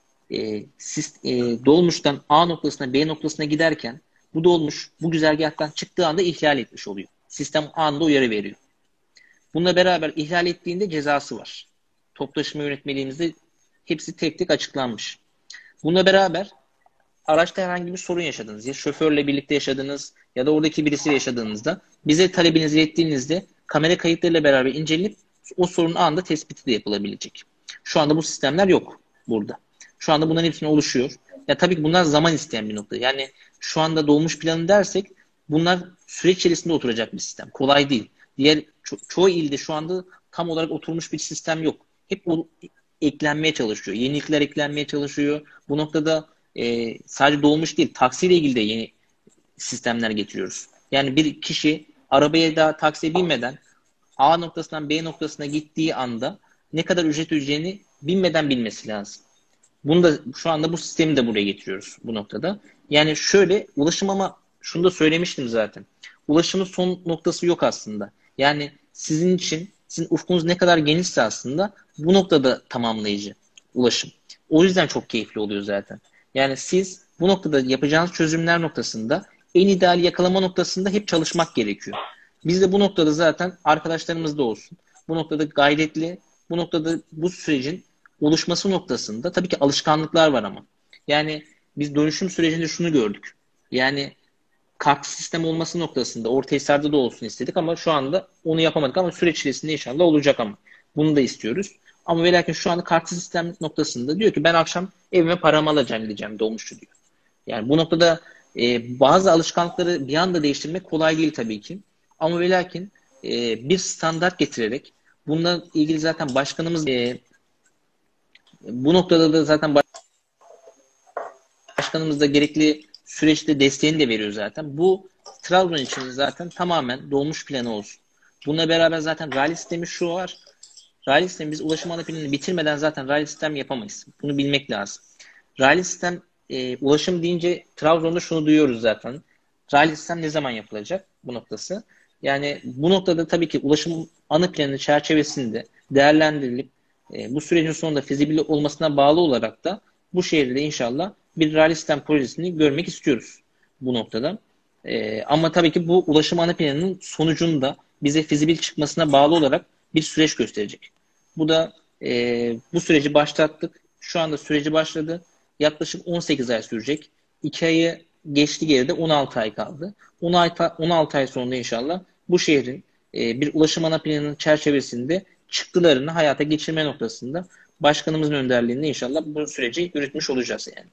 S2: E, sis, e, dolmuştan A noktasına B noktasına giderken bu dolmuş bu güzergahtan çıktığı anda ihlal etmiş oluyor. Sistem anında uyarı veriyor. Bununla beraber ihlal ettiğinde cezası var. Toplu taşıma yönetmeliğimizde hepsi tek tek açıklanmış. Bununla beraber araçta herhangi bir sorun yaşadınız ya şoförle birlikte yaşadınız ya da oradaki birisiyle yaşadığınızda bize talebinizi ilettiğinizde kamera kayıtlarıyla beraber incelenip o sorunun anında tespiti de yapılabilecek. Şu anda bu sistemler yok burada. Şu anda bunların hepsine oluşuyor. Ya tabii ki bunlar zaman isteyen bir nokta. Yani şu anda dolmuş planı dersek bunlar süreç içerisinde oturacak bir sistem. Kolay değil. Diğer ço- çoğu ilde şu anda tam olarak oturmuş bir sistem yok. Hep o eklenmeye çalışıyor. Yenilikler eklenmeye çalışıyor. Bu noktada e, sadece dolmuş değil, taksiyle ilgili de yeni sistemler getiriyoruz. Yani bir kişi arabaya da taksiye binmeden A noktasından B noktasına gittiği anda ne kadar ücret ödeyeceğini bilmeden bilmesi lazım. Bunu da şu anda bu sistemi de buraya getiriyoruz bu noktada. Yani şöyle ulaşım ama şunu da söylemiştim zaten. Ulaşımın son noktası yok aslında. Yani sizin için sizin ufkunuz ne kadar genişse aslında bu noktada tamamlayıcı ulaşım. O yüzden çok keyifli oluyor zaten. Yani siz bu noktada yapacağınız çözümler noktasında en ideal yakalama noktasında hep çalışmak gerekiyor. Biz de bu noktada zaten arkadaşlarımız da olsun. Bu noktada gayretli, bu noktada bu sürecin oluşması noktasında tabii ki alışkanlıklar var ama. Yani biz dönüşüm sürecinde şunu gördük. Yani kartlı sistem olması noktasında orta hisarda da olsun istedik ama şu anda onu yapamadık ama süreç içerisinde inşallah olacak ama. Bunu da istiyoruz. Ama ve lakin şu anda kartlı sistem noktasında diyor ki ben akşam evime paramı alacağım gideceğim dolmuşçu diyor. Yani bu noktada e, bazı alışkanlıkları bir anda değiştirmek kolay değil tabii ki. Ama ve lakin e, bir standart getirerek bununla ilgili zaten başkanımız e, bu noktada da zaten başkanımız da gerekli süreçte desteğini de veriyor zaten. Bu Trabzon için zaten tamamen dolmuş planı olsun. Bununla beraber zaten raylı sistemi şu var. Raylı sistemi biz ulaşım ana planını bitirmeden zaten raylı sistem yapamayız. Bunu bilmek lazım. Raylı sistem e, ulaşım deyince Trabzon'da şunu duyuyoruz zaten. Rally sistem ne zaman yapılacak bu noktası? Yani bu noktada tabii ki ulaşım ana planı çerçevesinde değerlendirilip e, bu sürecin sonunda fizibil olmasına bağlı olarak da bu şehirde inşallah bir rally sistem projesini görmek istiyoruz bu noktada. E, ama tabii ki bu ulaşım ana planının sonucunda bize fizibil çıkmasına bağlı olarak bir süreç gösterecek. Bu da e, bu süreci başlattık. Şu anda süreci başladı. Yaklaşık on sekiz ay sürecek. iki ayı geçti geride, on altı ay kaldı. on altı, on altı ay sonunda inşallah bu şehrin e, bir ulaşım ana planının çerçevesinde çıktılarını hayata geçirme noktasında başkanımızın önderliğinde inşallah bu süreci yürütmüş olacağız yani.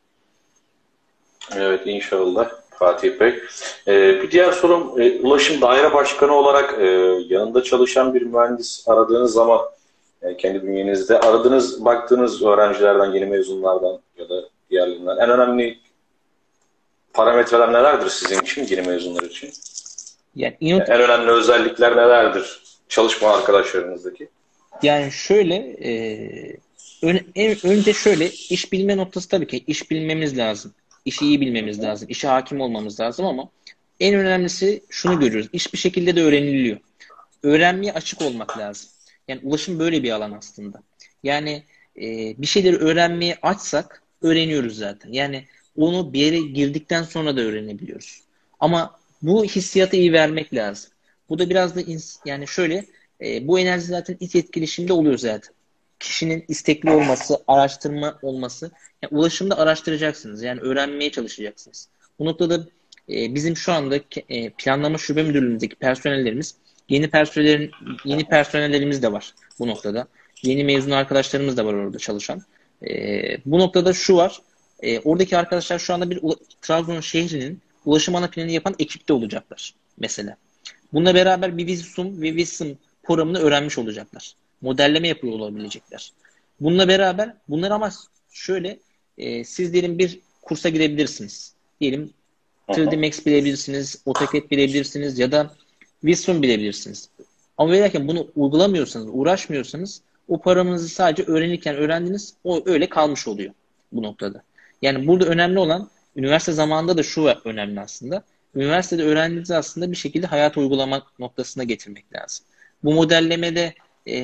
S1: Evet, inşallah Fatih Bey. Ee, bir diğer sorum, e, Ulaşım Daire Başkanı olarak e, yanında çalışan bir mühendis aradığınız zaman e, kendi bünyenizde aradığınız, baktığınız öğrencilerden, yeni mezunlardan ya da diğerlerinden en önemli parametreler nelerdir sizin için, yeni mezunlar için?
S2: Yani,
S1: yani en önemli özellikler nelerdir çalışma arkadaşlarınızdaki?
S2: Yani şöyle e, ön, en, önce şöyle iş bilme noktası, tabii ki iş bilmemiz lazım. İşi iyi bilmemiz lazım. İşe hakim olmamız lazım ama en önemlisi şunu görüyoruz. İş bir şekilde de öğreniliyor. Öğrenmeye açık olmak lazım. Yani ulaşım böyle bir alan aslında. Yani e, bir şeyleri öğrenmeye açsak öğreniyoruz zaten. Yani onu bir yere girdikten sonra da öğrenebiliyoruz. Ama bu hissiyatı iyi vermek lazım. Bu da biraz da ins- yani şöyle e, bu enerji zaten iç etkileşimde oluyor zaten. Kişinin istekli olması, araştırma olması. Yani ulaşımda araştıracaksınız. Yani öğrenmeye çalışacaksınız. Bu noktada e, bizim şu anda e, planlama şube müdürlüğümüzdeki personellerimiz, yeni personellerin yeni personellerimiz de var bu noktada. Yeni mezun arkadaşlarımız da var orada çalışan. E, bu noktada şu var. E, oradaki arkadaşlar şu anda bir Trabzon şehrinin ulaşım ana planını yapan ekipte olacaklar mesela. Bununla beraber bir Visum ve Visum programını öğrenmiş olacaklar. Modelleme yapıyor olabilecekler. Bununla beraber bunlar ama şöyle e, siz diyelim bir kursa girebilirsiniz. Diyelim üç D Max bilebilirsiniz, AutoCAD bilebilirsiniz ya da Visum bilebilirsiniz. Ama verirken bunu uygulamıyorsanız, uğraşmıyorsanız o paranızı sadece öğrenirken öğrendiniz, o öyle kalmış oluyor bu noktada. Yani burada önemli olan, üniversite zamanında da şu önemli aslında. Üniversitede öğrendiğinizi aslında bir şekilde hayata uygulamak noktasına getirmek lazım. Bu modellemede e,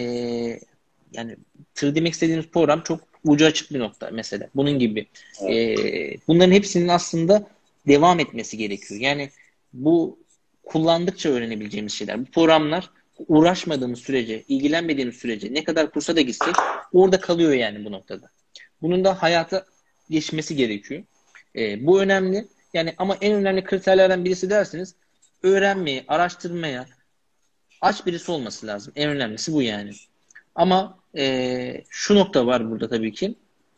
S2: yani üç D Max dediğimiz program çok ucu açık bir nokta mesela. Bunun gibi. E, bunların hepsinin aslında devam etmesi gerekiyor. Yani bu kullandıkça öğrenebileceğimiz şeyler. Bu programlar uğraşmadığımız sürece, ilgilenmediğimiz sürece ne kadar kursa da gitsek orada kalıyor yani bu noktada. Bunun da hayata geçmesi gerekiyor. E, bu önemli. Yani ama en önemli kriterlerden birisi derseniz öğrenmeye, araştırmaya aç birisi olması lazım. En önemlisi bu yani. Ama e, şu nokta var burada tabii ki.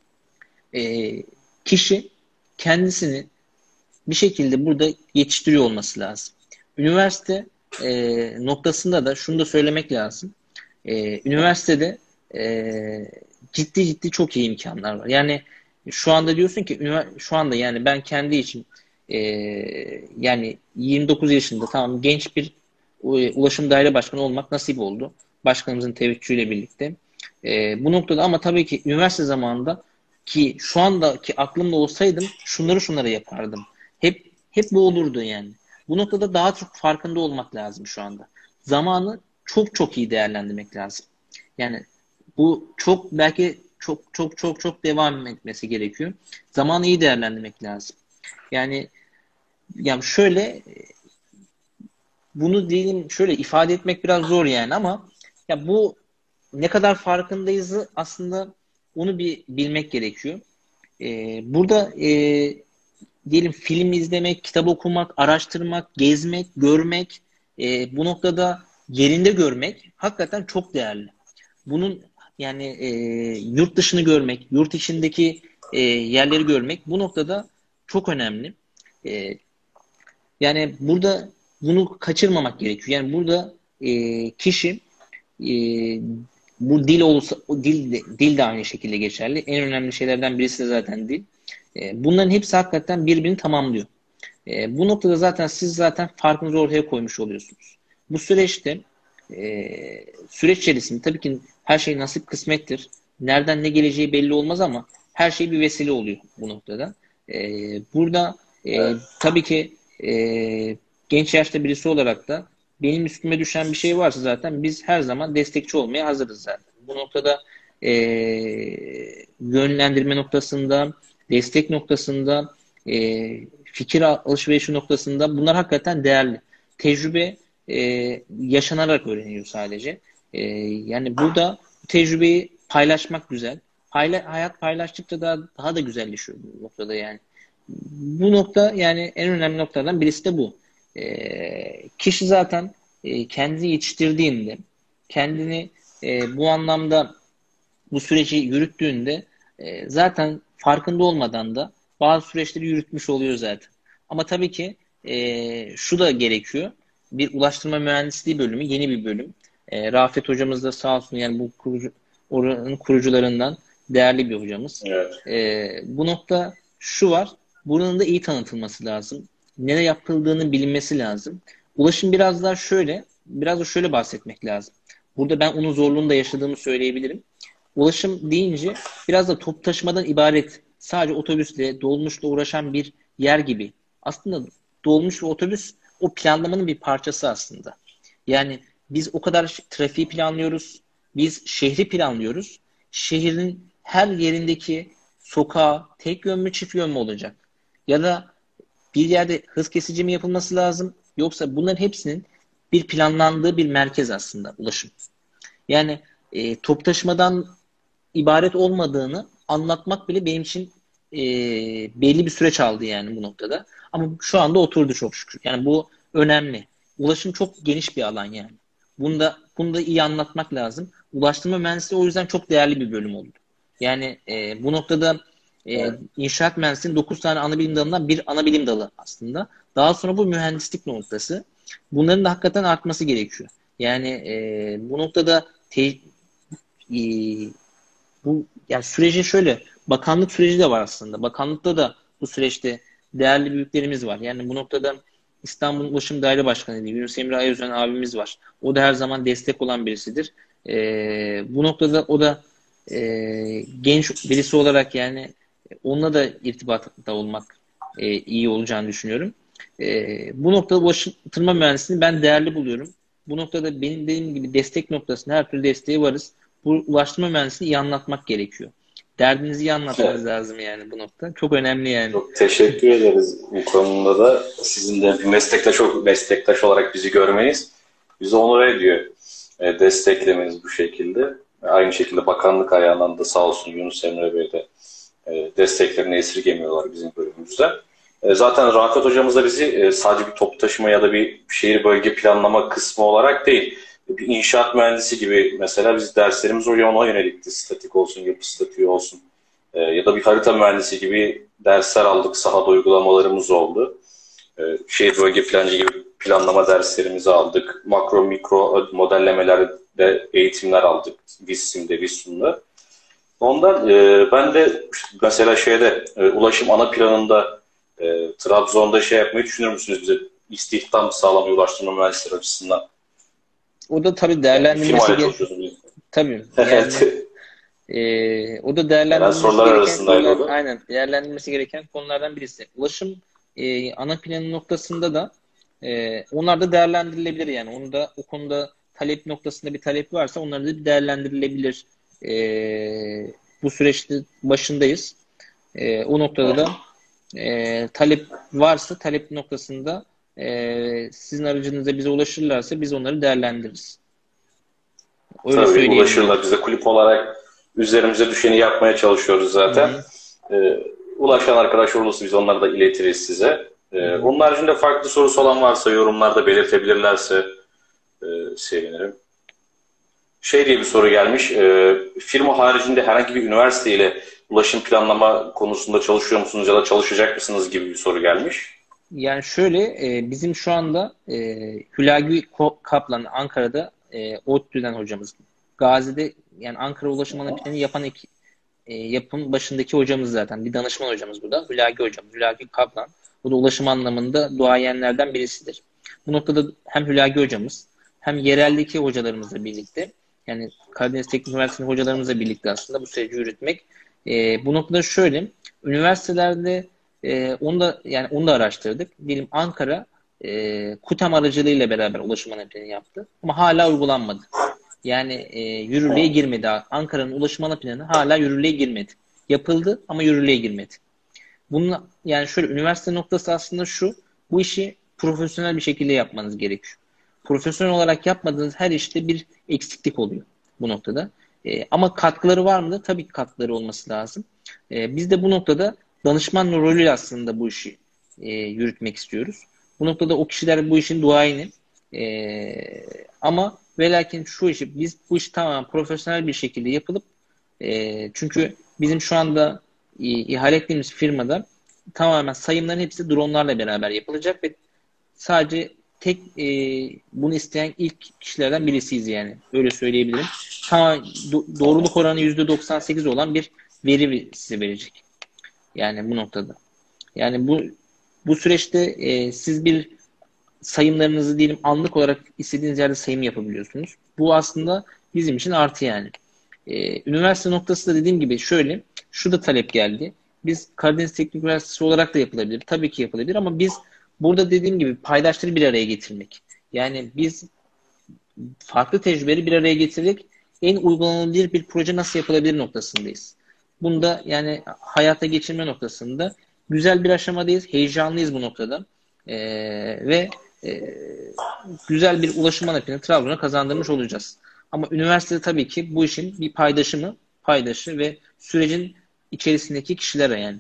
S2: E, kişi kendisini bir şekilde burada yetiştiriyor olması lazım. Üniversite e, noktasında da şunu da söylemek lazım. E, üniversitede e, ciddi ciddi çok iyi imkanlar var. Yani şu anda diyorsun ki şu anda yani ben kendi için e, yani yirmi dokuz yaşında tamam genç bir ulaşım daire başkanı olmak nasip oldu. Başkanımızın teveccühüyle birlikte. E, bu noktada ama tabii ki üniversite zamanında ki şu andaki aklımda olsaydım şunları şunları yapardım. Hep hep bu olurdu yani. Bu noktada daha çok farkında olmak lazım şu anda. Zamanı çok çok iyi değerlendirmek lazım. Yani bu çok belki çok çok çok çok devam etmesi gerekiyor. Zamanı iyi değerlendirmek lazım. Yani yani şöyle bunu diyelim şöyle ifade etmek biraz zor yani ama ya bu ne kadar farkındayız aslında onu bir bilmek gerekiyor. Ee, burada e, diyelim film izlemek, kitap okumak, araştırmak, gezmek, görmek, e, bu noktada yerinde görmek hakikaten çok değerli. Bunun yani e, yurt dışını görmek, yurt içindeki e, yerleri görmek bu noktada çok önemli. E, yani burada bunu kaçırmamak gerekiyor. Yani burada e, kişi e, bu dil olsa, o dil de, dil de aynı şekilde geçerli. En önemli şeylerden birisi de zaten dil. E, bunların hepsi hakikaten birbirini tamamlıyor. E, bu noktada zaten siz zaten farkınızı ortaya koymuş oluyorsunuz. Bu süreçte e, süreç içerisinde tabii ki her şey nasip kısmettir. Nereden ne geleceği belli olmaz ama her şey bir vesile oluyor bu noktada. E, burada e,
S1: Evet.
S2: tabii ki e, genç yaşta birisi olarak da benim üstüme düşen bir şey varsa zaten biz her zaman destekçi olmaya hazırız zaten. Bu noktada e, yönlendirme noktasında, destek noktasında, e, fikir alışverişi noktasında bunlar hakikaten değerli. Tecrübe e, yaşanarak öğreniyor sadece. E, yani burada tecrübeyi paylaşmak güzel. Payla, hayat paylaştıkça daha, daha da güzelleşiyor bu noktada yani. Bu nokta yani en önemli noktalardan birisi de bu. E, kişi zaten e, kendini yetiştirdiğinde, kendini e, bu anlamda bu süreci yürüttüğünde e, zaten farkında olmadan da bazı süreçleri yürütmüş oluyor zaten. Ama tabii ki e, şu da gerekiyor. Bir ulaştırma mühendisliği bölümü, yeni bir bölüm. E, Rafet hocamız da sağ olsun yani bu kurucu, oranın kurucularından değerli bir hocamız.
S1: Evet.
S2: E, bu nokta şu var. Bunun da iyi tanıtılması lazım. Nereye yapıldığının bilinmesi lazım. Ulaşım biraz daha şöyle, biraz da şöyle bahsetmek lazım. Burada ben onun zorluğunu da yaşadığımı söyleyebilirim. Ulaşım deyince biraz da top taşımadan ibaret, sadece otobüsle, dolmuşla uğraşan bir yer gibi. Aslında dolmuş ve otobüs o planlamanın bir parçası aslında. Yani biz o kadar trafiği planlıyoruz, biz şehri planlıyoruz. Şehrin her yerindeki sokağa tek yön mü çift yön mü olacak? Ya da bir yerde hız kesici mi yapılması lazım? Yoksa bunların hepsinin bir planlandığı bir merkez aslında ulaşım. Yani e, top taşımadan ibaret olmadığını anlatmak bile benim için e, belli bir süreç aldı yani bu noktada. Ama şu anda oturdu çok şükür. Yani bu önemli. Ulaşım çok geniş bir alan yani. Bunu da, bunu da iyi anlatmak lazım. Ulaştırma mühendisliği o yüzden çok değerli bir bölüm oldu. Yani e, bu noktada e,
S1: Evet.
S2: inşaat mühendisliğinin dokuz tane ana bilim dalından bir ana bilim dalı aslında. Daha sonra bu mühendislik noktası. Bunların da hakikaten artması gerekiyor. Yani e, bu noktada te, e, bu yani süreci şöyle bakanlık süreci de var aslında. Bakanlıkta da bu süreçte değerli büyüklerimiz var. Yani bu noktada İstanbul Ulaşım Daire Başkanı diye Yunus Emre Ayözen abimiz var. O da her zaman destek olan birisidir. Ee, bu noktada o da e, genç birisi olarak yani onunla da irtibatta olmak e, iyi olacağını düşünüyorum. E, bu noktada ulaştırma mühendisliğini ben değerli buluyorum. Bu noktada benim dediğim gibi destek noktasında her türlü desteği varız. Bu ulaştırma mühendisliğini iyi anlatmak gerekiyor. Derdinizi iyi anlatmanız
S1: Evet.
S2: lazım yani bu nokta. Çok önemli yani.
S1: Çok teşekkür ederiz bu konuda da. Sizin de bir meslektaş, çok meslektaş olarak bizi görmeniz bizi onur ediyor. E, desteklemeniz bu şekilde. Aynı şekilde bakanlık ayağından da sağ olsun Yunus Emre Bey de e, desteklerini esirgemiyorlar bizim bölümümüzde. E, zaten Rafet hocamız da bizi e, sadece bir toplu taşıma ya da bir şehir bölge planlama kısmı olarak değil, bir inşaat mühendisi gibi mesela biz derslerimiz oraya ona yönelikti. Statik olsun, yapı statiği olsun. E, ya da bir harita mühendisi gibi dersler aldık. Sahada uygulamalarımız oldu. E, şehir bölge plancı gibi planlama derslerimizi aldık. Makro mikro modellemelerde eğitimler aldık. VİSSİM'de, VİSSUM'da. Ondan e, ben de mesela şeyde e, ulaşım ana planında e, Trabzon'da şey yapmayı düşünür müsünüz bize? İstihdam sağlamayı ulaştırma mühendisleri açısından.
S2: O da tabii
S1: Yani
S2: değerlendirmesi
S1: firmayla
S2: gereken.
S1: çalışıyorsunuz.
S2: Tabii yani
S1: Evet.
S2: e, o da
S1: Genel
S2: değerlendirilmesi
S1: sorular
S2: gereken
S1: arasındaydı
S2: konular
S1: o da.
S2: aynen değerlendirilmesi gereken konulardan birisi. Ulaşım e, ana planı noktasında da e, onlar da değerlendirilebilir yani. Onu da o konuda talep noktasında bir talep varsa onları da bir değerlendirilebilir. E, bu süreçte başındayız. E, o noktada da e, talep varsa talep noktasında e, sizin aracınızda bize ulaşırlarsa biz onları değerlendiririz. Öyle
S1: Tabii
S2: söyleyelim yani.
S1: ulaşırlar. Bize kulüp olarak üzerimize düşeni yapmaya çalışıyoruz
S2: Hı
S1: zaten.
S2: hı,
S1: Ee, ulaşan arkadaş olursa biz onları da iletiriz size.
S2: hı
S1: Ee,
S2: hı.
S1: onun haricinde farklı sorusu olan varsa yorumlarda belirtebilirlerse e, sevinirim. Şey diye bir soru gelmiş. E, firma haricinde herhangi bir üniversiteyle ulaşım planlama konusunda çalışıyor musunuz ya da çalışacak mısınız gibi bir soru gelmiş.
S2: Yani şöyle e, bizim şu anda e, Hülagü Ko- Kaplan Ankara'da e, ODTÜ'den hocamız. Gazi'de yani Ankara Ulaşım Ana Planı yapan ek, e, yapım başındaki hocamız zaten. Bir danışman hocamız bu da. Hülagü hocamız. Hülagü Kaplan. Bu da ulaşım anlamında duayenlerden birisidir. Bu noktada hem Hülagü hocamız hem yereldeki hocalarımızla birlikte yani Karadeniz Teknik Üniversitesi'nin hocalarımızla birlikte aslında bu süreci yürütmek. E, bu noktada şöyle üniversitelerde E, onu da yani onu da araştırdık. Diyelim Ankara e, KUTEM aracılığıyla beraber ulaşım ana planı yaptı. Ama hala uygulanmadı. Yani e, yürürlüğe girmedi. Ankara'nın ulaşım ana planı hala yürürlüğe girmedi. Yapıldı ama yürürlüğe girmedi. Bunun yani şöyle üniversite noktası aslında şu. Bu işi profesyonel bir şekilde yapmanız gerekiyor. Profesyonel olarak yapmadığınız her işte bir eksiklik oluyor bu noktada. E, ama katkıları var mı da? Tabii ki katkıları olması lazım. E, biz de bu noktada danışman rolüyle aslında bu işi e, yürütmek istiyoruz. Bu noktada o kişiler bu işin duayeni. E, ama ve lakin şu işi biz bu işi tamamen profesyonel bir şekilde yapılıp e, çünkü bizim şu anda e, ihale ettiğimiz firmada tamamen sayımların hepsi dronlarla beraber yapılacak ve sadece tek e, bunu isteyen ilk kişilerden birisiyiz yani. Öyle söyleyebilirim. Tamam, do- doğruluk oranı yüzde doksan sekiz olan bir veri size verecek. Yani bu noktada. Yani bu bu süreçte e, siz bir sayımlarınızı diyelim anlık olarak istediğiniz yerde sayım yapabiliyorsunuz. Bu aslında bizim için artı yani. Ee, üniversite noktası da dediğim gibi şöyle, şu da talep geldi. Biz Karadeniz Teknik Üniversitesi olarak da yapılabilir. Tabii ki yapılabilir ama biz burada dediğim gibi paydaşları bir araya getirmek. Yani biz farklı tecrübeleri bir araya getirerek en uygulanabilir bir proje nasıl yapılabilir noktasındayız. Bunda yani hayata geçirme noktasında güzel bir aşamadayız. Heyecanlıyız bu noktada. Ee, ve e, güzel bir ulaşım anapini Trabzon'a kazandırmış olacağız. Ama üniversitede tabii ki bu işin bir paydaşı mı? Paydaşı ve sürecin içerisindeki kişilere yani.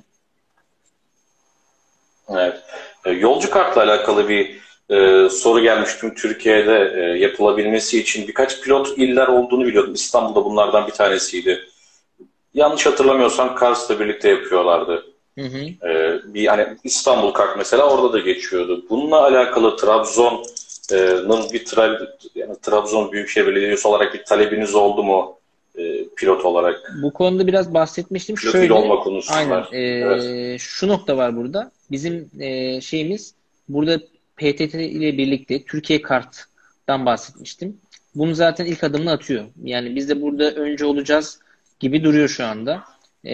S1: Evet. E, Yolcu kartla alakalı bir e, soru gelmiş tüm Türkiye'de e, yapılabilmesi için birkaç pilot iller olduğunu biliyordum. İstanbul'da bunlardan bir tanesiydi. Yanlış hatırlamıyorsam Kars'la birlikte yapıyorlardı.
S2: Hı hı.
S1: E, bir hani İstanbul kart mesela orada da geçiyordu. Bununla alakalı Trabzon'un bir tra yani Trabzon Büyükşehir Belediyesi olarak bir talebiniz oldu mu e, pilot olarak?
S2: Bu konuda biraz bahsetmiştim.
S1: Pilot il
S2: Şöyle,
S1: olma konusu
S2: aynen.
S1: var. Evet.
S2: E, şu nokta var burada. Bizim e, şeyimiz burada P T T ile birlikte Türkiye Kart'tan bahsetmiştim. Bunu zaten ilk adımını atıyor. Yani biz de burada önce olacağız gibi duruyor şu anda.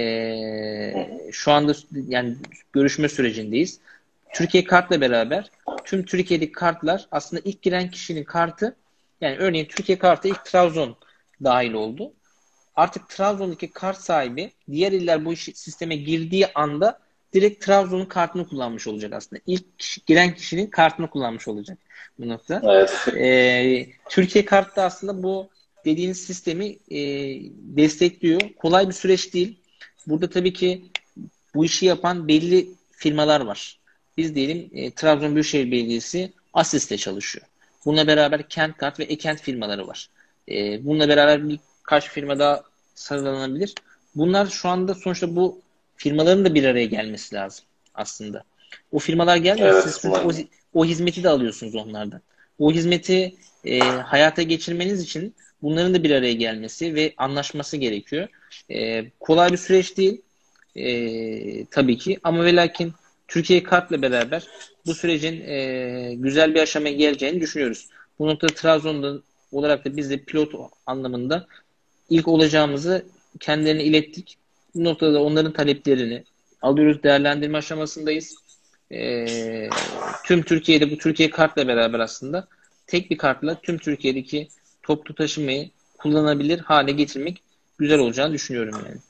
S2: E, şu anda yani görüşme sürecindeyiz. Türkiye Kart'la beraber tüm Türkiye'deki kartlar aslında ilk giren kişinin kartı yani örneğin Türkiye Kart'a ilk Trabzon dahil oldu. Artık Trabzon'daki kart sahibi diğer iller bu iş, sisteme girdiği anda direkt Trabzon'un kartını kullanmış olacak aslında. İlk kişi, giren kişinin kartını kullanmış olacak bu nokta.
S1: Evet.
S2: Ee, Türkiye Kart'ta aslında bu dediğiniz sistemi e, destekliyor. Kolay bir süreç değil. Burada tabii ki bu işi yapan belli firmalar var. Biz diyelim e, Trabzon Büyükşehir Belediyesi Asis'le çalışıyor. Bununla beraber Kent Kart ve Ekent firmaları var. E, bununla beraber birkaç firma daha sıralanabilir. Bunlar şu anda sonuçta bu firmaların da bir araya gelmesi lazım aslında. O firmalar gelmiyor.
S1: Evet.
S2: Siz çünkü o, o hizmeti de alıyorsunuz onlardan. O hizmeti e, hayata geçirmeniz için bunların da bir araya gelmesi ve anlaşması gerekiyor. E, kolay bir süreç değil. E, tabii ki. Ama ve lakin Türkiye Kart'la beraber bu sürecin e, güzel bir aşamaya geleceğini düşünüyoruz. Bu noktada Trabzon'da olarak da biz de pilot anlamında ilk olacağımızı kendilerine ilettik. Bu noktada onların taleplerini alıyoruz, değerlendirme aşamasındayız. E, tüm Türkiye'de bu Türkiye Kart'la beraber aslında tek bir kartla tüm Türkiye'deki toplu taşımayı kullanabilir hale getirmek güzel olacağını düşünüyorum yani.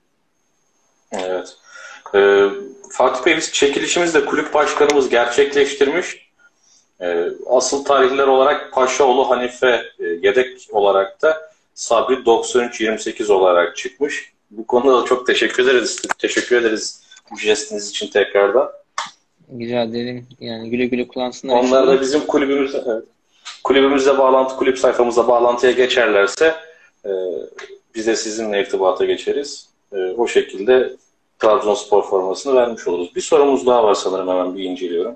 S1: Evet. Ee, Fatih Bey biz çekilişimizde kulüp başkanımız gerçekleştirmiş. Ee, asıl tarihler olarak Paşaoğlu Hanife e, yedek olarak da Sabri doksan üç yirmi sekiz olarak çıkmış. Bu konuda da çok teşekkür ederiz. Teşekkür ederiz bu jestiniz için tekrardan.
S2: Rica ederim. Yani güle güle kullansınlar.
S1: Onlar
S2: inşallah.
S1: da bizim kulübümüzle, evet, kulübümüzle bağlantı, kulüp sayfamıza bağlantıya geçerlerse e, biz de sizinle irtibata geçeriz. E, o şekilde Trabzonspor formasını vermiş oluruz. Bir sorumuz daha var sanırım, hemen bir inceliyorum.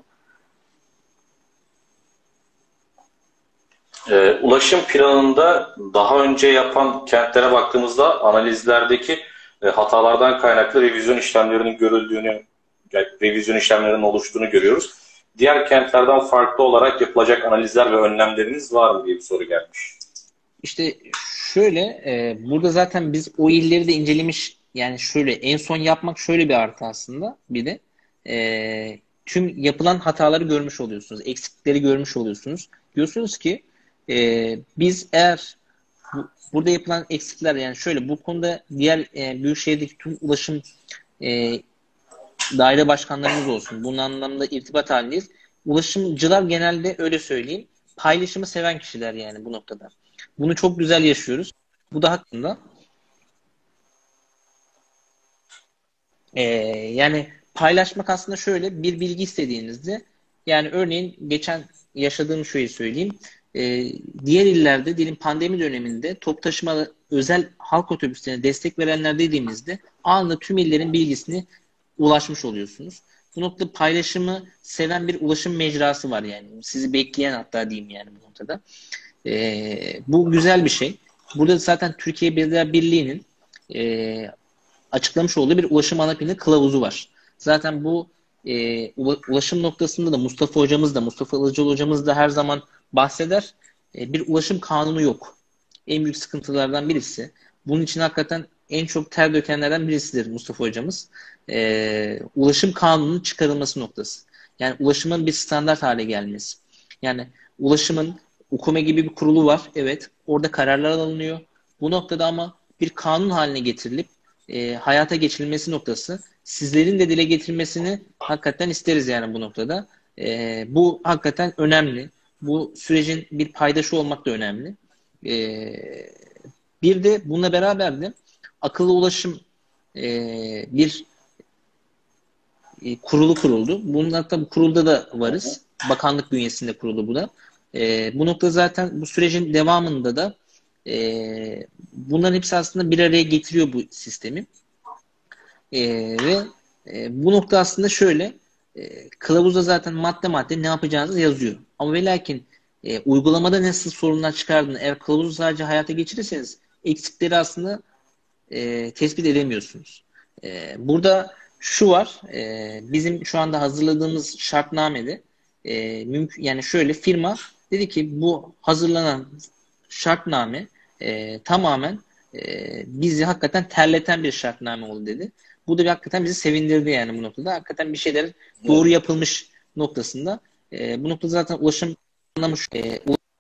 S1: E, ulaşım planında daha önce yapan kentlere baktığımızda analizlerdeki e, hatalardan kaynaklı revizyon işlemlerinin görüldüğünü, yani revizyon işlemlerinin oluştuğunu görüyoruz. Diğer kentlerden farklı olarak yapılacak analizler ve önlemleriniz var mı diye bir soru gelmiş.
S2: İşte şöyle e, burada zaten biz o illeri de incelemiş yani şöyle en son yapmak şöyle bir artı aslında bir de e, tüm yapılan hataları görmüş oluyorsunuz. Eksiklikleri görmüş oluyorsunuz. Diyorsunuz ki e, biz eğer bu, burada yapılan eksikler, yani şöyle, bu konuda diğer e, Büyükşehir'deki tüm ulaşım e, daire başkanlarımız olsun. Bunun anlamda irtibat halindeyiz. Ulaşımcılar genelde, öyle söyleyeyim, paylaşımı seven kişiler yani bu noktada. Bunu çok güzel yaşıyoruz. Bu da hakkında. Ee, yani paylaşmak aslında şöyle, bir bilgi istediğinizde, yani örneğin geçen yaşadığım şeyi söyleyeyim. Ee, diğer illerde, diyelim pandemi döneminde toplu taşıma özel halk otobüslerine destek verenler dediğimizde anında tüm illerin bilgisini ulaşmış oluyorsunuz. Bu noktada paylaşımı seven bir ulaşım mecrası var yani. Sizi bekleyen, hatta diyeyim yani bu noktada. Ee, bu güzel bir şey. Burada zaten Türkiye Belediyeler Birliği'nin e, açıklamış olduğu bir ulaşım ana planı kılavuzu var. Zaten bu e, ulaşım noktasında da Mustafa hocamız da, Mustafa Ilıcalı hocamız da her zaman bahseder. E, bir ulaşım kanunu yok. En büyük sıkıntılardan birisi. Bunun için hakikaten en çok ter dökenlerden birisidir Mustafa hocamız. E, ulaşım kanununun çıkarılması noktası. Yani ulaşımın bir standart hale gelmesi. Yani ulaşımın UKOME gibi bir kurulu var. Evet. Orada kararlar alınıyor. Bu noktada ama bir kanun haline getirilip e, hayata geçirilmesi noktası, sizlerin de dile getirmesini hakikaten isteriz yani bu noktada. E, bu hakikaten önemli. Bu sürecin bir paydaşı olmak da önemli. E, bir de bununla beraber de akıllı ulaşım e, bir e, kurulu kuruldu. Bunun hatta bu kurulda da varız. Bakanlık bünyesinde kurulu bu da. E, bu nokta zaten bu sürecin devamında da e, bunların hepsi aslında bir araya getiriyor bu sistemi. E, ve e, bu nokta aslında şöyle, e, kılavuzda zaten madde madde ne yapacağınızı yazıyor. Ama ve lakin e, uygulamada nasıl sorunlar çıkardığını, eğer kılavuzu sadece hayata geçirirseniz eksikleri aslında e, tespit edemiyorsunuz. E, burada şu var, e, bizim şu anda hazırladığımız şartnamede e, mümkün, yani şöyle, firma dedi ki bu hazırlanan şartname e, tamamen e, bizi hakikaten terleten bir şartname oldu dedi. Bu da bir, hakikaten bizi sevindirdi yani bu noktada. Hakikaten bir şeyler doğru yapılmış noktasında. E, bu noktada zaten ulaşım anlamış, e,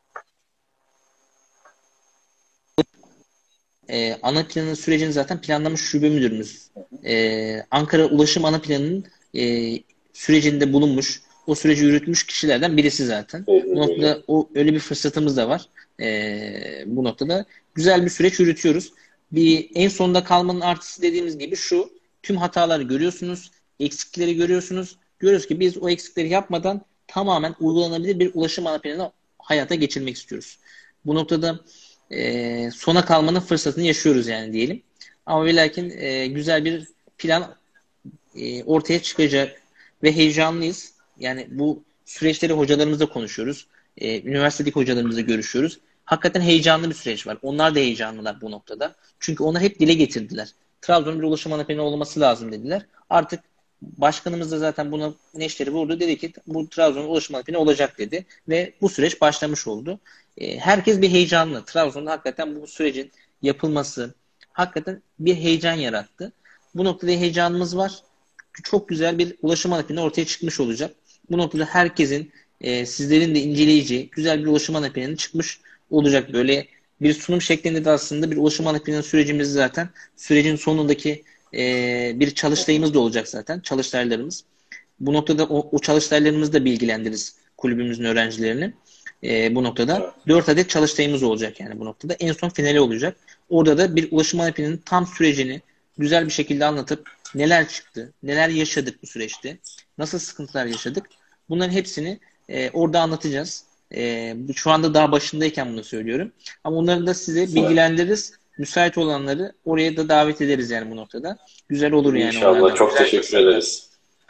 S2: e, ana planın sürecini zaten planlamış şube müdürümüz. E, Ankara Ulaşım Ana Planı'nın e, sürecinde bulunmuş, o süreci yürütmüş kişilerden birisi zaten. Bu noktada o, öyle bir fırsatımız da var. E, bu noktada güzel bir süreç yürütüyoruz. Bir en sonunda kalmanın artısı dediğimiz gibi şu: tüm hataları görüyorsunuz, eksikleri görüyorsunuz. Görüyoruz ki biz o eksikleri yapmadan tamamen uygulanabilir bir ulaşım ana planını hayata geçirmek istiyoruz. Bu noktada e, sona kalmanın fırsatını yaşıyoruz yani diyelim. Ama ve lakin e, güzel bir plan e, ortaya çıkacak ve heyecanlıyız. Yani bu süreçleri hocalarımızla konuşuyoruz. E, üniversitedeki hocalarımızla görüşüyoruz. Hakikaten heyecanlı bir süreç var. Onlar da heyecanlılar bu noktada. Çünkü onlar hep dile getirdiler. Trabzon'un bir ulaşım ana planı olması lazım dediler. Artık başkanımız da zaten buna neşteri vurdu. Dedi ki bu Trabzon'un ulaşım ana planı olacak dedi. Ve bu süreç başlamış oldu. E, herkes bir heyecanlı. Trabzon'da hakikaten bu sürecin yapılması hakikaten bir heyecan yarattı. Bu noktada heyecanımız var. Çok güzel bir ulaşım ana planı ortaya çıkmış olacak. Bu noktada herkesin, e, sizlerin de inceleyeceği güzel bir ulaşım ana planı çıkmış olacak. Böyle bir sunum şeklinde de aslında bir ulaşım ana planı sürecimiz zaten sürecin sonundaki e, bir çalıştayımız da olacak zaten. Çalıştaylarımız. Bu noktada o, o çalıştaylarımızı da bilgilendiririz kulübümüzün öğrencilerini. E, bu noktada dört adet çalıştayımız olacak yani bu noktada. En son finali olacak. Orada da bir ulaşım ana planının tam sürecini güzel bir şekilde anlatıp neler çıktı, neler yaşadık bu süreçte, nasıl sıkıntılar yaşadık, bunların hepsini e, orada anlatacağız. E, şu anda daha başındayken bunu söylüyorum. Ama onları da size bilgilendiririz. Müsait olanları oraya da davet ederiz yani bu noktada. Güzel olur yani.
S1: İnşallah. Çok teşekkür ederiz.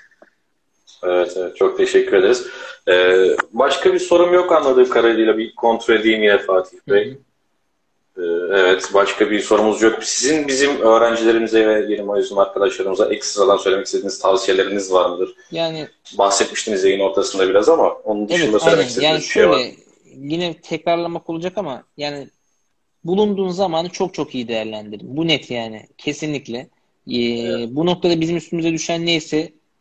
S1: Evet, evet, çok teşekkür ederiz. Ee, başka bir sorum yok anladığım kadarıyla, bir kontrol edeyim yine Fatih Bey. Hı hı. Evet, başka bir sorumuz yok. Sizin bizim öğrencilerimize ve yeni mezun arkadaşlarımıza ekstradan söylemek istediğiniz tavsiyeleriniz var mıdır? Yani bahsetmiştiniz yayın ortasında biraz ama onun dışında evet, söylemek aynen. istediğiniz yani bir şey şöyle, var.
S2: Yine tekrarlamak olacak ama yani bulunduğun zamanı çok çok iyi değerlendirin. Bu net yani. Kesinlikle. Ee, evet. Bu noktada bizim üstümüze düşen neyse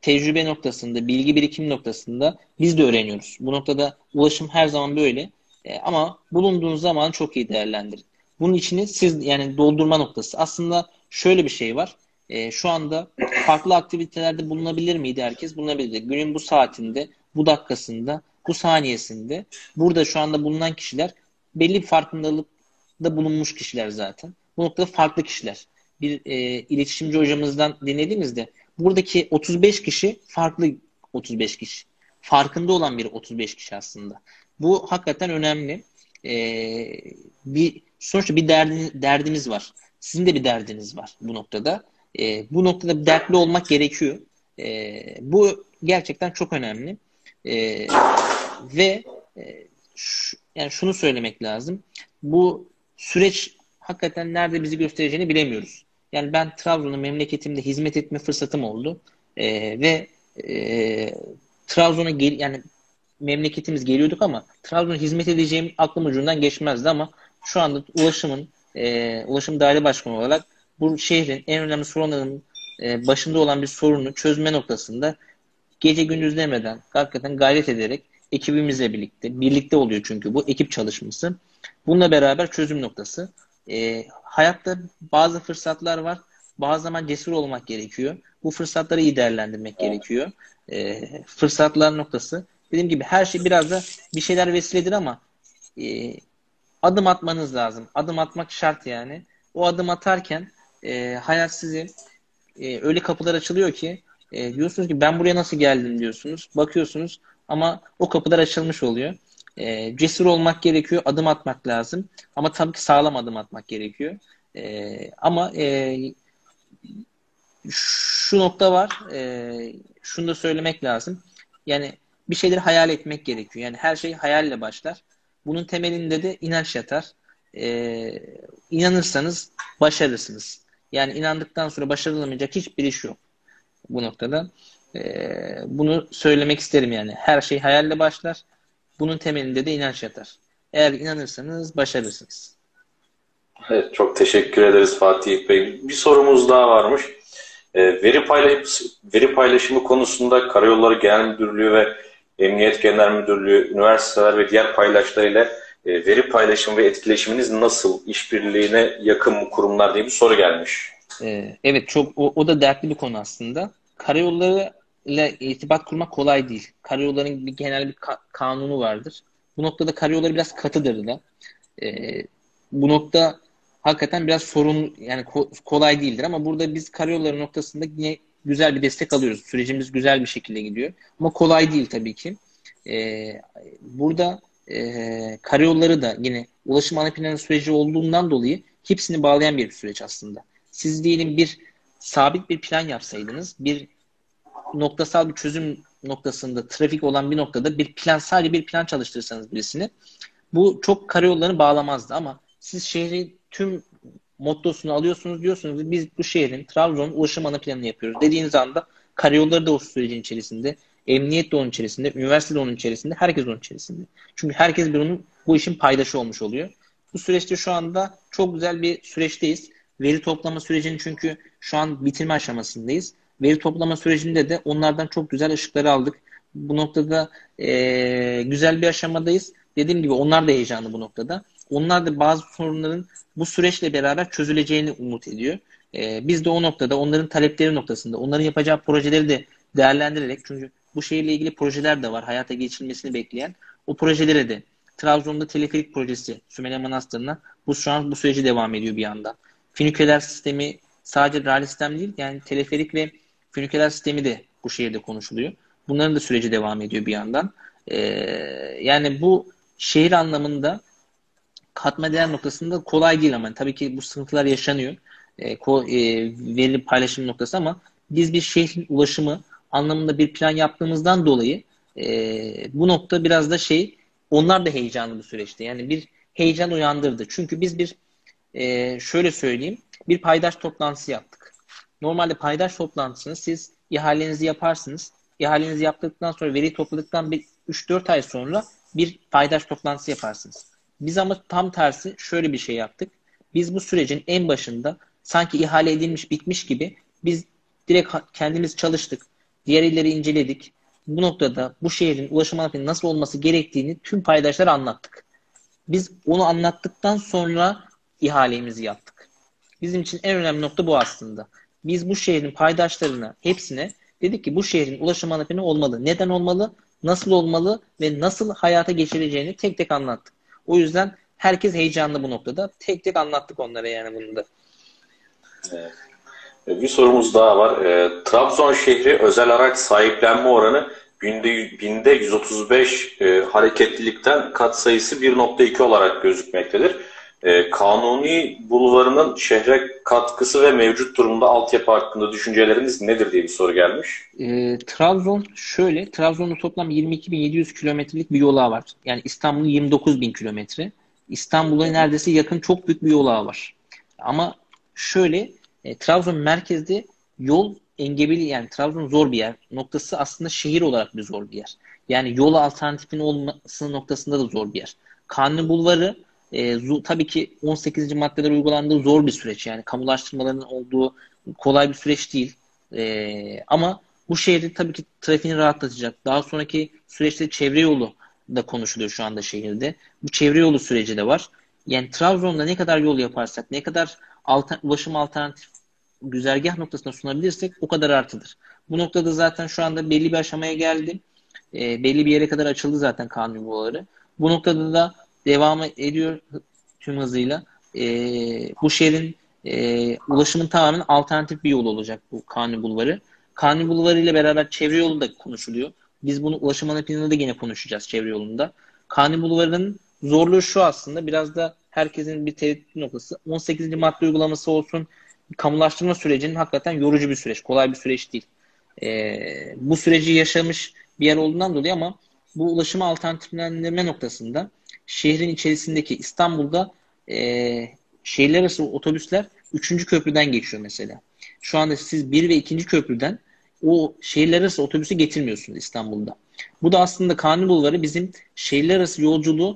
S2: tecrübe noktasında, bilgi birikim noktasında biz de öğreniyoruz. Bu noktada ulaşım her zaman böyle. E, ama bulunduğunuz zamanı çok iyi değerlendirin. Bunun içini siz yani doldurma noktası. Aslında şöyle bir şey var. E, şu anda farklı aktivitelerde bulunabilir miydi herkes? Bulunabilirdi. Günün bu saatinde, bu dakikasında, bu saniyesinde burada şu anda bulunan kişiler belli bir farkındalıkta bulunmuş kişiler zaten. Bu noktada farklı kişiler. Bir e, iletişimci hocamızdan dinlediğimizde buradaki otuz beş kişi farklı otuz beş kişi. Farkında olan bir otuz beş kişi aslında. Bu hakikaten önemli. Ee, bir sonuçta bir derdi, derdimiz var. Sizin de bir derdiniz var bu noktada. Ee, bu noktada bir dertli olmak gerekiyor. Ee, bu gerçekten çok önemli. Ee, ve e, şu, yani şunu söylemek lazım. Bu süreç hakikaten nerede bizi göstereceğini bilemiyoruz. Yani ben Trabzon'a memleketimde hizmet etme fırsatım oldu. Ee, ve e, Trabzon'a gel yani memleketimiz geliyorduk ama Trabzon'a hizmet edeceğim aklım ucundan geçmezdi ama şu anda ulaşımın e, ulaşım daire başkanı olarak bu şehrin en önemli sorunlarının e, başında olan bir sorunu çözme noktasında gece gündüz demeden hakikaten gayret ederek ekibimizle birlikte, birlikte oluyor çünkü bu ekip çalışması. Bununla beraber çözüm noktası. E, hayatta bazı fırsatlar var. Bazı zaman cesur olmak gerekiyor. Bu fırsatları iyi değerlendirmek gerekiyor. E, fırsatlar noktası. Dediğim gibi her şey biraz da bir şeyler vesiledir ama e, adım atmanız lazım. Adım atmak şart yani. O adım atarken e, hayat sizi e, öyle kapılar açılıyor ki e, diyorsunuz ki ben buraya nasıl geldim diyorsunuz. Bakıyorsunuz ama o kapılar açılmış oluyor. E, cesur olmak gerekiyor. Adım atmak lazım. Ama tabii ki sağlam adım atmak gerekiyor. E, ama e, şu nokta var. E, şunu da söylemek lazım. Yani bir şeyleri hayal etmek gerekiyor. Yani her şey hayalle başlar. Bunun temelinde de inanç yatar. Ee, inanırsanız başarırsınız. Yani inandıktan sonra başarılamayacak hiçbir iş yok bu noktada. Ee, bunu söylemek isterim yani. Her şey hayalle başlar. Bunun temelinde de inanç yatar. Eğer inanırsanız başarırsınız.
S1: Evet, çok teşekkür ederiz Fatih Bey. Bir sorumuz daha varmış. E, veri, paylaş veri paylaşımı konusunda Karayolları Genel Müdürlüğü ve Emniyet Genel Müdürlüğü, üniversiteler ve diğer paydaşlar ile e, veri paylaşımı ve etkileşiminiz nasıl? İşbirliğine yakın mı kurumlar diye bir soru gelmiş.
S2: Ee, evet çok o, o da dertli bir konu aslında. Karayolları ile irtibat kurmak kolay değil. Karayolların bir genel bir ka- kanunu vardır. Bu noktada karayolları biraz katıdır da. Ee, bu nokta hakikaten biraz sorun yani ko- kolay değildir ama burada biz karayolları noktasında yine güzel bir destek alıyoruz. Sürecimiz güzel bir şekilde gidiyor. Ama kolay değil tabii ki. Ee, burada e, karayolları da yine ulaşım ana planı süreci olduğundan dolayı hepsini bağlayan bir süreç aslında. Siz diyelim bir sabit bir plan yapsaydınız, bir noktasal bir çözüm noktasında trafik olan bir noktada bir plan sadece bir plan çalıştırırsanız birisini bu çok karayollarını bağlamazdı ama siz şehri tüm mottosunu alıyorsunuz diyorsunuz ki biz bu şehrin Trabzon ulaşım ana planını yapıyoruz dediğiniz anda karayolları da o sürecin içerisinde, emniyet de onun içerisinde, üniversite de onun içerisinde, herkes onun içerisinde. Çünkü herkes bir onun bu işin paydaşı olmuş oluyor. Bu süreçte şu anda çok güzel bir süreçteyiz. Veri toplama sürecini çünkü şu an bitirme aşamasındayız. Veri toplama sürecinde de onlardan çok güzel ışıkları aldık. Bu noktada e, güzel bir aşamadayız. Dediğim gibi onlar da heyecanlı bu noktada. Onlar da bazı sorunların bu süreçle beraber çözüleceğini umut ediyor. E, biz de o noktada onların talepleri noktasında onların yapacağı projeleri de değerlendirerek çünkü bu şehirle ilgili projeler de var hayata geçirilmesini bekleyen. O projelere de Trabzon'da teleferik projesi Sümele Manastırı'na bu şu an bu süreci devam ediyor bir yandan. Füniküler sistemi sadece raylı sistem değil yani teleferik ve füniküler sistemi de bu şehirde konuşuluyor. Bunların da süreci devam ediyor bir yandan. Ee, yani bu şehir anlamında katma değer noktasında kolay değil ama tabii ki bu sıkıntılar yaşanıyor. E, ko, e, veri paylaşım noktası ama biz bir şehrin ulaşımı anlamında bir plan yaptığımızdan dolayı e, bu nokta biraz da şey onlar da heyecanlı bu süreçte. Yani bir heyecan uyandırdı. Çünkü biz bir e, şöyle söyleyeyim bir paydaş toplantısı yaptık. Normalde paydaş toplantısını siz ihalenizi yaparsınız. İhalenizi yaptıktan sonra veri topladıktan bir üç dört ay sonra bir paydaş toplantısı yaparsınız. Biz ama tam tersi şöyle bir şey yaptık. Biz bu sürecin en başında sanki ihale edilmiş bitmiş gibi biz direkt kendimiz çalıştık. Diğer illeri inceledik. Bu noktada bu şehrin ulaşım altyapının nasıl olması gerektiğini tüm paydaşlara anlattık. Biz onu anlattıktan sonra ihalemizi yaptık. Bizim için en önemli nokta bu aslında. Biz bu şehrin paydaşlarına, hepsine dedik ki bu şehrin ulaşım altyapını olmalı. Neden olmalı? Nasıl olmalı? Ve nasıl hayata geçireceğini tek tek anlattık. O yüzden herkes heyecanlı bu noktada. Tek tek anlattık onlara yani bunu da.
S1: Evet. Bir sorumuz daha var. E, Trabzon şehri özel araç sahiplenme oranı binde, binde yüz otuz beş e, hareketlilikten katsayısı bir nokta iki olarak gözükmektedir. E, Kanuni Bulvarı'nın şehre katkısı ve mevcut durumda altyapı hakkında düşünceleriniz nedir diye bir soru gelmiş.
S2: E, Trabzon şöyle, Trabzon'da toplam yirmi iki bin yedi yüz kilometrelik bir yolu ağı var. Yani İstanbul'un yirmi dokuz bin kilometre. İstanbul'a neredeyse yakın çok büyük bir yol ağı var. Ama şöyle, e, Trabzon merkezde yol engebeli, yani Trabzon zor bir yer. Noktası aslında şehir olarak bir zor bir yer. Yani yol alternatifinin olması noktasında da zor bir yer. Kanuni Bulvarı e, zo- tabii ki on sekizinci maddeler uygulandığı zor bir süreç. Yani kamulaştırmaların olduğu kolay bir süreç değil. E, ama bu şehri tabii ki trafiğini rahatlatacak. Daha sonraki süreçte çevre yolu da konuşuluyor şu anda şehirde. Bu çevre yolu süreci de var. Yani Trabzon'da ne kadar yol yaparsak, ne kadar alter, ulaşım alternatif güzergah noktasında sunabilirsek o kadar artıdır. Bu noktada zaten şu anda belli bir aşamaya geldi. E, belli bir yere kadar açıldı zaten kanun yolları. Bu noktada da devam ediyor tüm hızıyla. E, bu şehrin e, ulaşımın tamamen alternatif bir yol olacak bu Kanuni Bulvarı. Kanuni Bulvarı ile beraber çevre yolu da konuşuluyor. Biz bunu ulaşım ana planında da yine konuşacağız çevre yolunda. Kanuni Bulvarı'nın zorluğu şu aslında, biraz da herkesin bir tereddüt noktası. on sekizinci madde uygulaması olsun, kamulaştırma sürecinin hakikaten yorucu bir süreç. Kolay bir süreç değil. Ee, bu süreci yaşamış bir yer olduğundan dolayı ama bu ulaşımı alternatiflendirme noktasında şehrin içerisindeki İstanbul'da e, şehirler arası otobüsler üçüncü köprüden geçiyor mesela. Şu anda siz bir ve ikinci köprüden o şehirler arası otobüsü getirmiyorsunuz İstanbul'da. Bu da aslında Kanuni Bulvarı bizim şehirler arası yolculuğu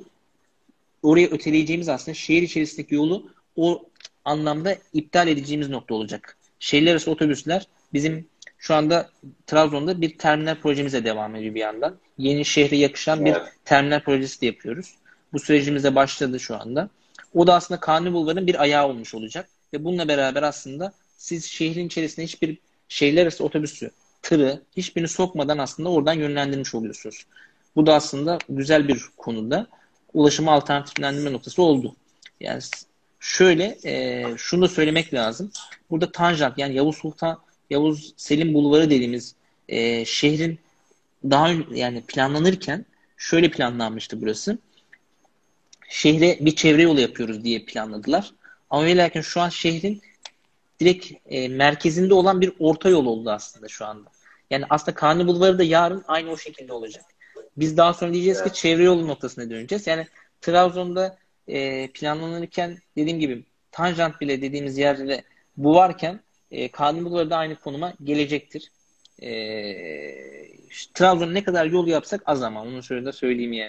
S2: oraya öteleyeceğimiz, aslında şehir içerisindeki yolu o anlamda iptal edeceğimiz nokta olacak. Şehirler arası otobüsler bizim şu anda Trabzon'da bir terminal projemize devam ediyor bir yandan. Yeni şehre yakışan bir
S1: Evet.
S2: terminal projesi de yapıyoruz. Bu sürecimize başladı şu anda. O da aslında Kanuni Bulvarı'nın bir ayağı olmuş olacak. Ve bununla beraber aslında siz şehrin içerisinde hiçbir şehirler arası otobüsü, tırı hiçbirini sokmadan aslında oradan yönlendirmiş oluyorsunuz. Bu da aslında güzel bir konuda ulaşıma alternatiflendirme noktası oldu. Yani şöyle e, şunu da söylemek lazım. Burada tanjant, yani Yavuz Sultan Yavuz Selim Bulvarı dediğimiz e, şehrin daha yani planlanırken şöyle planlanmıştı burası. Şehre bir çevre yolu yapıyoruz diye planladılar. Ama ve lakin şu an şehrin direkt e, merkezinde olan bir orta yol oldu aslında şu anda. Yani aslında Kanuni Bulvarı da yarın aynı o şekilde olacak. Biz daha sonra diyeceğiz ki çevre yolu noktasına döneceğiz. Yani Trabzon'da e, planlanırken dediğim gibi tanjant bile dediğimiz yerde bu varken e, Kanuni Bulvarı da aynı konuma gelecektir. E, işte, Trabzon'a ne kadar yol yapsak az ama onu şöyle de söyleyeyim yani.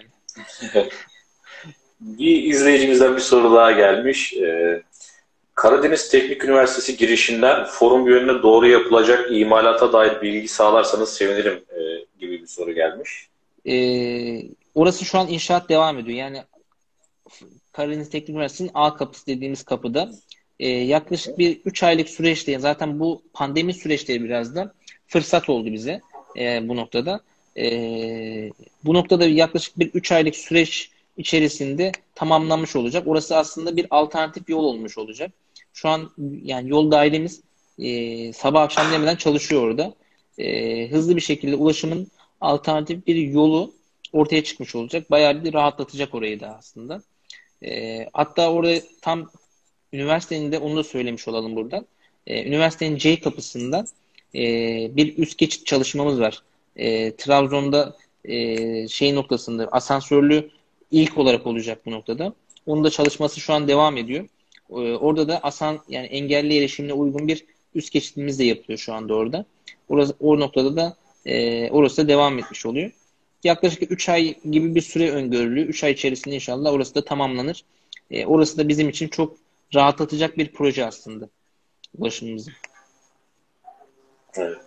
S1: Bir izleyicimizden bir soru daha gelmiş. Ee, Karadeniz Teknik Üniversitesi girişinden forum yönüne doğru yapılacak imalata dair bilgi sağlarsanız sevinirim e, gibi bir soru gelmiş.
S2: Ee, orası şu an inşaat devam ediyor. Yani Karadeniz Teknik Üniversitesi'nin A kapısı dediğimiz kapıda e, yaklaşık bir üç aylık süreçte, zaten bu pandemi süreçleri biraz da fırsat oldu bize e, bu noktada. E, bu noktada yaklaşık bir üç aylık süreç içerisinde tamamlanmış olacak. Orası aslında bir alternatif yol olmuş olacak. Şu an yani yol dairemiz e, sabah akşam demeden çalışıyor orada. E, hızlı bir şekilde ulaşımın alternatif bir yolu ortaya çıkmış olacak. Bayağı bir rahatlatacak orayı da aslında. E, hatta orada tam üniversitenin de, onu da söylemiş olalım buradan. E, üniversitenin C kapısında e, bir üst geçit çalışmamız var. E, Trabzon'da e, şey noktasında asansörlü ilk olarak olacak bu noktada. Onun da çalışması şu an devam ediyor. E, orada da asan yani engelli erişimine uygun bir üst geçitimiz de yapılıyor şu anda orada. Orası, o noktada da e, orası da devam etmiş oluyor. Yaklaşık üç ay gibi bir süre öngörülüyor. üç ay içerisinde inşallah orası da tamamlanır. E, orası da bizim için çok rahatlatacak bir proje aslında ulaşımımızı.
S1: Evet.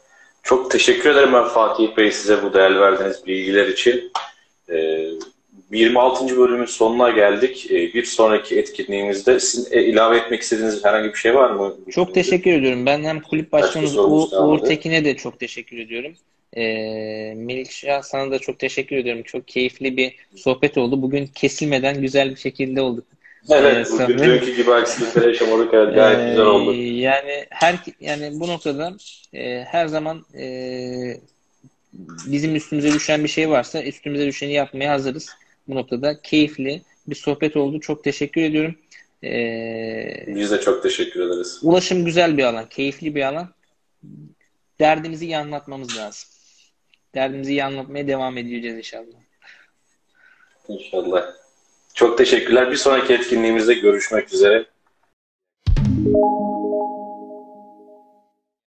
S1: Çok teşekkür ederim ben Fatih Bey size bu değerli verdiğiniz bilgiler için. Ee, yirmi altıncı bölümün sonuna geldik. Ee, bir sonraki etkinliğimizde sizin e, ilave etmek istediğiniz herhangi bir şey var mı?
S2: Çok teşekkür ediyorum. Ben hem kulüp başkanımız
S1: sorumuz
S2: U- Uğur
S1: kalmadı.
S2: Tekin'e de çok teşekkür ediyorum. Ee, Melikşah sana da çok teşekkür ediyorum. Çok keyifli bir sohbet oldu. Bugün kesilmeden güzel bir şekilde olduk.
S1: Evet,
S2: Ee,
S1: bugün
S2: sanırım.
S1: dünkü gibi aksilikler yaşamadık. Evet, gayet
S2: Ee,
S1: güzel oldu.
S2: yani her yani bu noktada e, her zaman e, bizim üstümüze düşen bir şey varsa üstümüze düşeni yapmaya hazırız. Bu noktada keyifli bir sohbet oldu. Çok teşekkür ediyorum. Ee,
S1: Biz de çok teşekkür ederiz.
S2: ulaşım güzel bir alan, keyifli bir alan. Derdimizi iyi anlatmamız lazım. Derdimizi iyi anlatmaya devam edeceğiz inşallah.
S1: İnşallah. Çok teşekkürler. Bir sonraki etkinliğimizde görüşmek üzere.